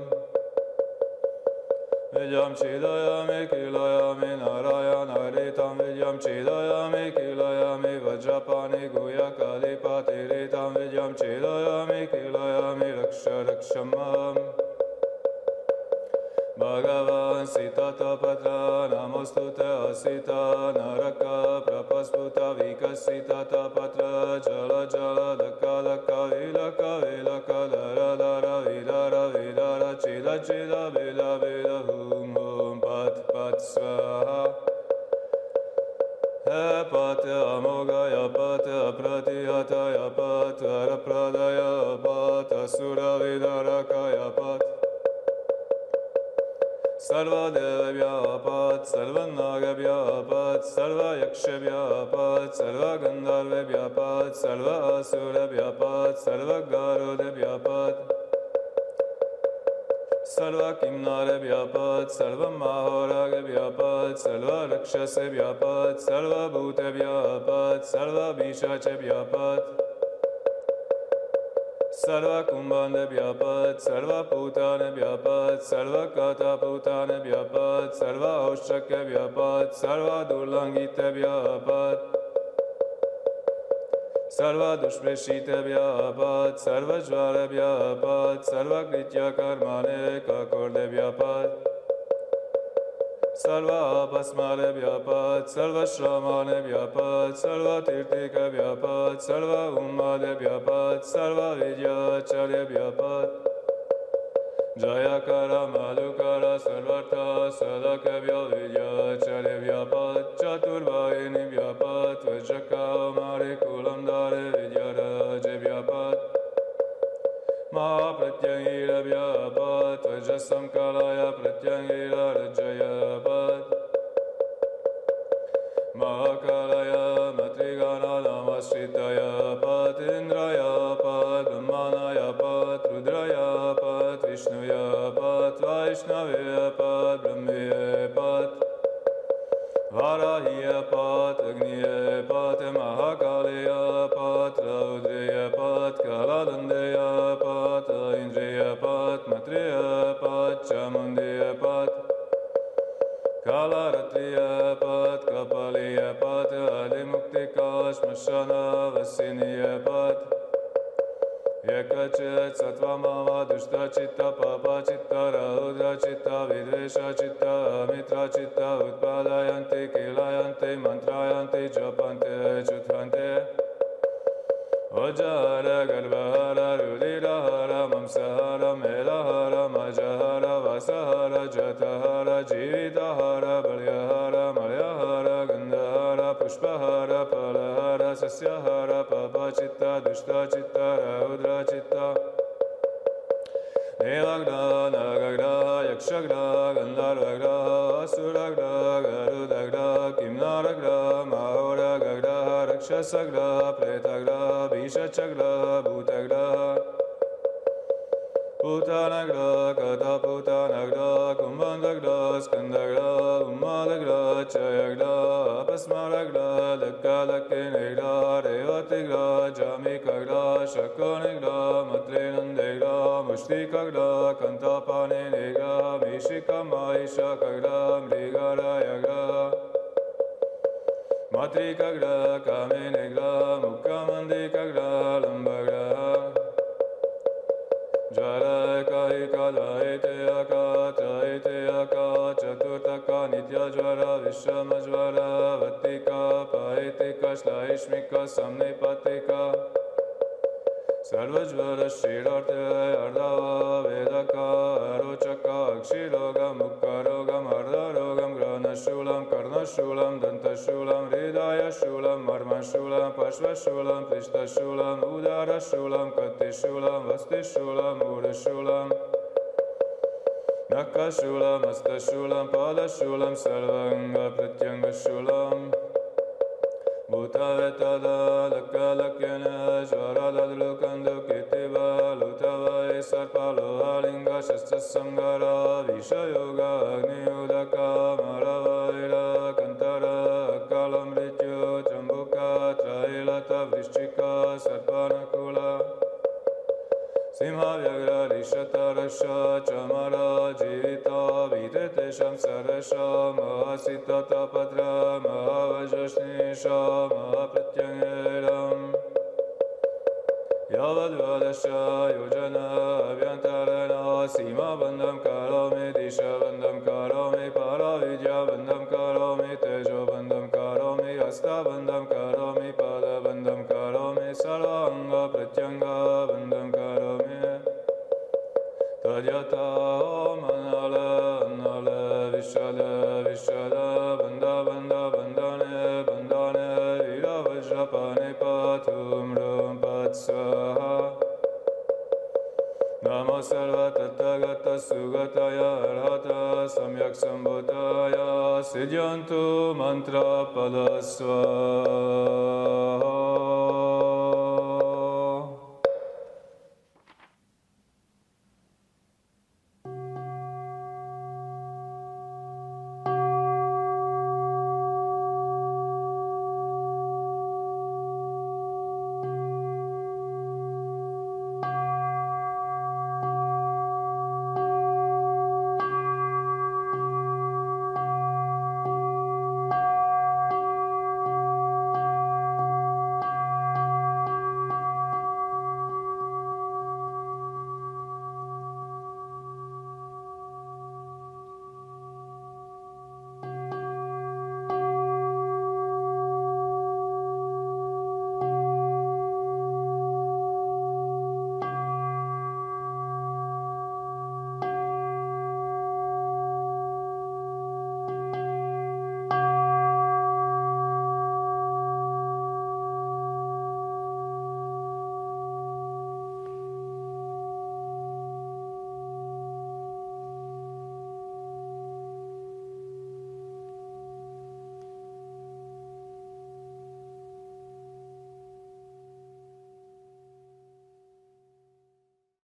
Vidyam Chilayami Kilayami Narayanaritam Vidyam Chilayami Kilayami Vajrapani Guyakalipatiritam Vidyam Chilayami Kilayami Raksha Rakshamam Bhagavan Sita Tapatra Namostute Asita Naraka Prapasputa Vikasita Tapatra Jala Jala Daka Daka Vilaka Vilaka Dara Dara Vidara Vidara Chida Chida Vida Vida Hum Hum Pat Pat Swaha Pat Amogaya Pat Pratiyataya Pat Varapradaya Pat Asura Vidarakaya Pat Sarva Devabhya Pat, Sarva Nagabhya Pat, Sarva Yakshebhya Pat, Sarva Gandharvebhya Pat, Sarva Asurabhya Pat, Sarva Garudebhya Pat, Sarva Kimnarebhya Pat, Sarva Mahoragabhya Pat, Sarva Rakshasebhya Pat, Sarva Bhutebhya Pat, Sarva Bishachebhya Pat, Sarva Kumbhandebhya Pat, Sarva Putanebhya Pat, Sarva Kata Putanebhya Pat, Sarva Aushakebhya Pat, Sarva Durlangitebhya Pat, Sarva Dushpreshitebhya Pat, Sarva Jvarebhya Pat, Sarva Kritya Karmane Kakordebhya Pat, Sarva Apasmarebhya Pat, Sarva Shramanebhya Pat, Sarva Tirtikebhya Pat, Sarva Ummadebhya Pat, Sarva Vidyacharyebhya Pat, Jayakara Madhukara Sarvartha Sadakebhya Vidyacharyebhya Pat, Chaturbhaginibhya Pat, Vajraka Mari Kulamdare Vidyarajebhya Pat, Mahapratyangirabhya Pat, Vajrasamkalaya Pratyangira Rajaya Pat, Mahakalaya Matrigana Namashritaya Pat, Indraya Pat, Brahmanaya Pat, Rudraya Pat, Vishnuya Pat, Vaishnavya Pat, Brahmiya Pat, Varahiya Pat, Agniya Pat, Mahakaliya Pat, Raudriya Pat, Kaladandeya Pat, Indriya Pat, Matriya Pat, Chamundiya Pat, Kalaratriya Pat, Kapaliya Pat, Adimuktika Shmashana Vasiniya Pat, Yakachet Satvamava Dushta Chitta Papa Chitta Raudra Chitta Vidvesha Chitta Amitra Chitta Utpadayanti Kilayanti Mantrayanti Japante Chutrante Ojahara Garbhara Rudirahara Mamsahara Melahara Majahara Vasahara Jatahara Jivitahara Balyahara Malyahara Gandhara Pushpahara Palahara Sasyahara Papa Chitta Dushta Chitta Raudra Chitta Nelagraha Nagagraha Yakshagraha Gandharvagraha Asuragraha Garudagraha Kimnaragraha Mahoragagraha Rakshasagraha Pretagraha Vishachagraha Bhutagraha Putanagra, Kataputanagra, Kumbhandagra, Skandagra, Umadagra, Chayagra, Apasmaragra, Lakalakinagra, Revatigra, Jamikagra, Shakonigra, Matrinandegra, Mushtikagra, Kantapaninegra, Mishikamaishakagra, Mrigarayagra, Matrikagra, Kaminegra, Mukkamandikagra, Lambagra, Jara Kahika Dvaite Aka Traite Aka Chaturtaka Nitya Jvara Vishama Jvara Vatika Paitika Shlaishmika Samnipatika Sarvajvara Shirarte Ardava Vedaka Arochaka Akshirogam Mukkarogam Ardarogam Granashulam Karnashulam Dantashulam Hridaya Shulam Marmashulam Pashvashulam Pristashulam Udarashulam Katishulam Vastishulam Udashulam Nakashulam Astashulam Padashulam Sarvanga Pratyangashulam Bhutavetada Lakalakena Jvarada Lukandu Kitiva Lutava Sarpalo Alinga Shastra Sangara Vishayoga Agni Udaka Maravaira Kantara Akalam Rityu Trambuka Trailata Vrishchika Sarpanakula Simha Vyagra Rishata Rasha Chamara Jivita Videte Sham Sarasha Mahasita Tapatra Mahavajashnisha Mahapratyangeram Yavadvadasha Yojana Abhyantarana Sima Bandham Karami Disha Bandham Karami Paravidya Bandham Karami Tejo Bandham Karami Asta Bandham Karami Pada Bandham Karami Saranga Pratyanga Bandham Karami Tadyata Manala Anala Vishada Vishada Banda Banda Bandane Bandane Vira Vajrapane Patum Rum Patsvaha Namo Sarva Tathagata Sugataya Arhata Samyak Sambhutaya Siddhyantu Mantra Padasva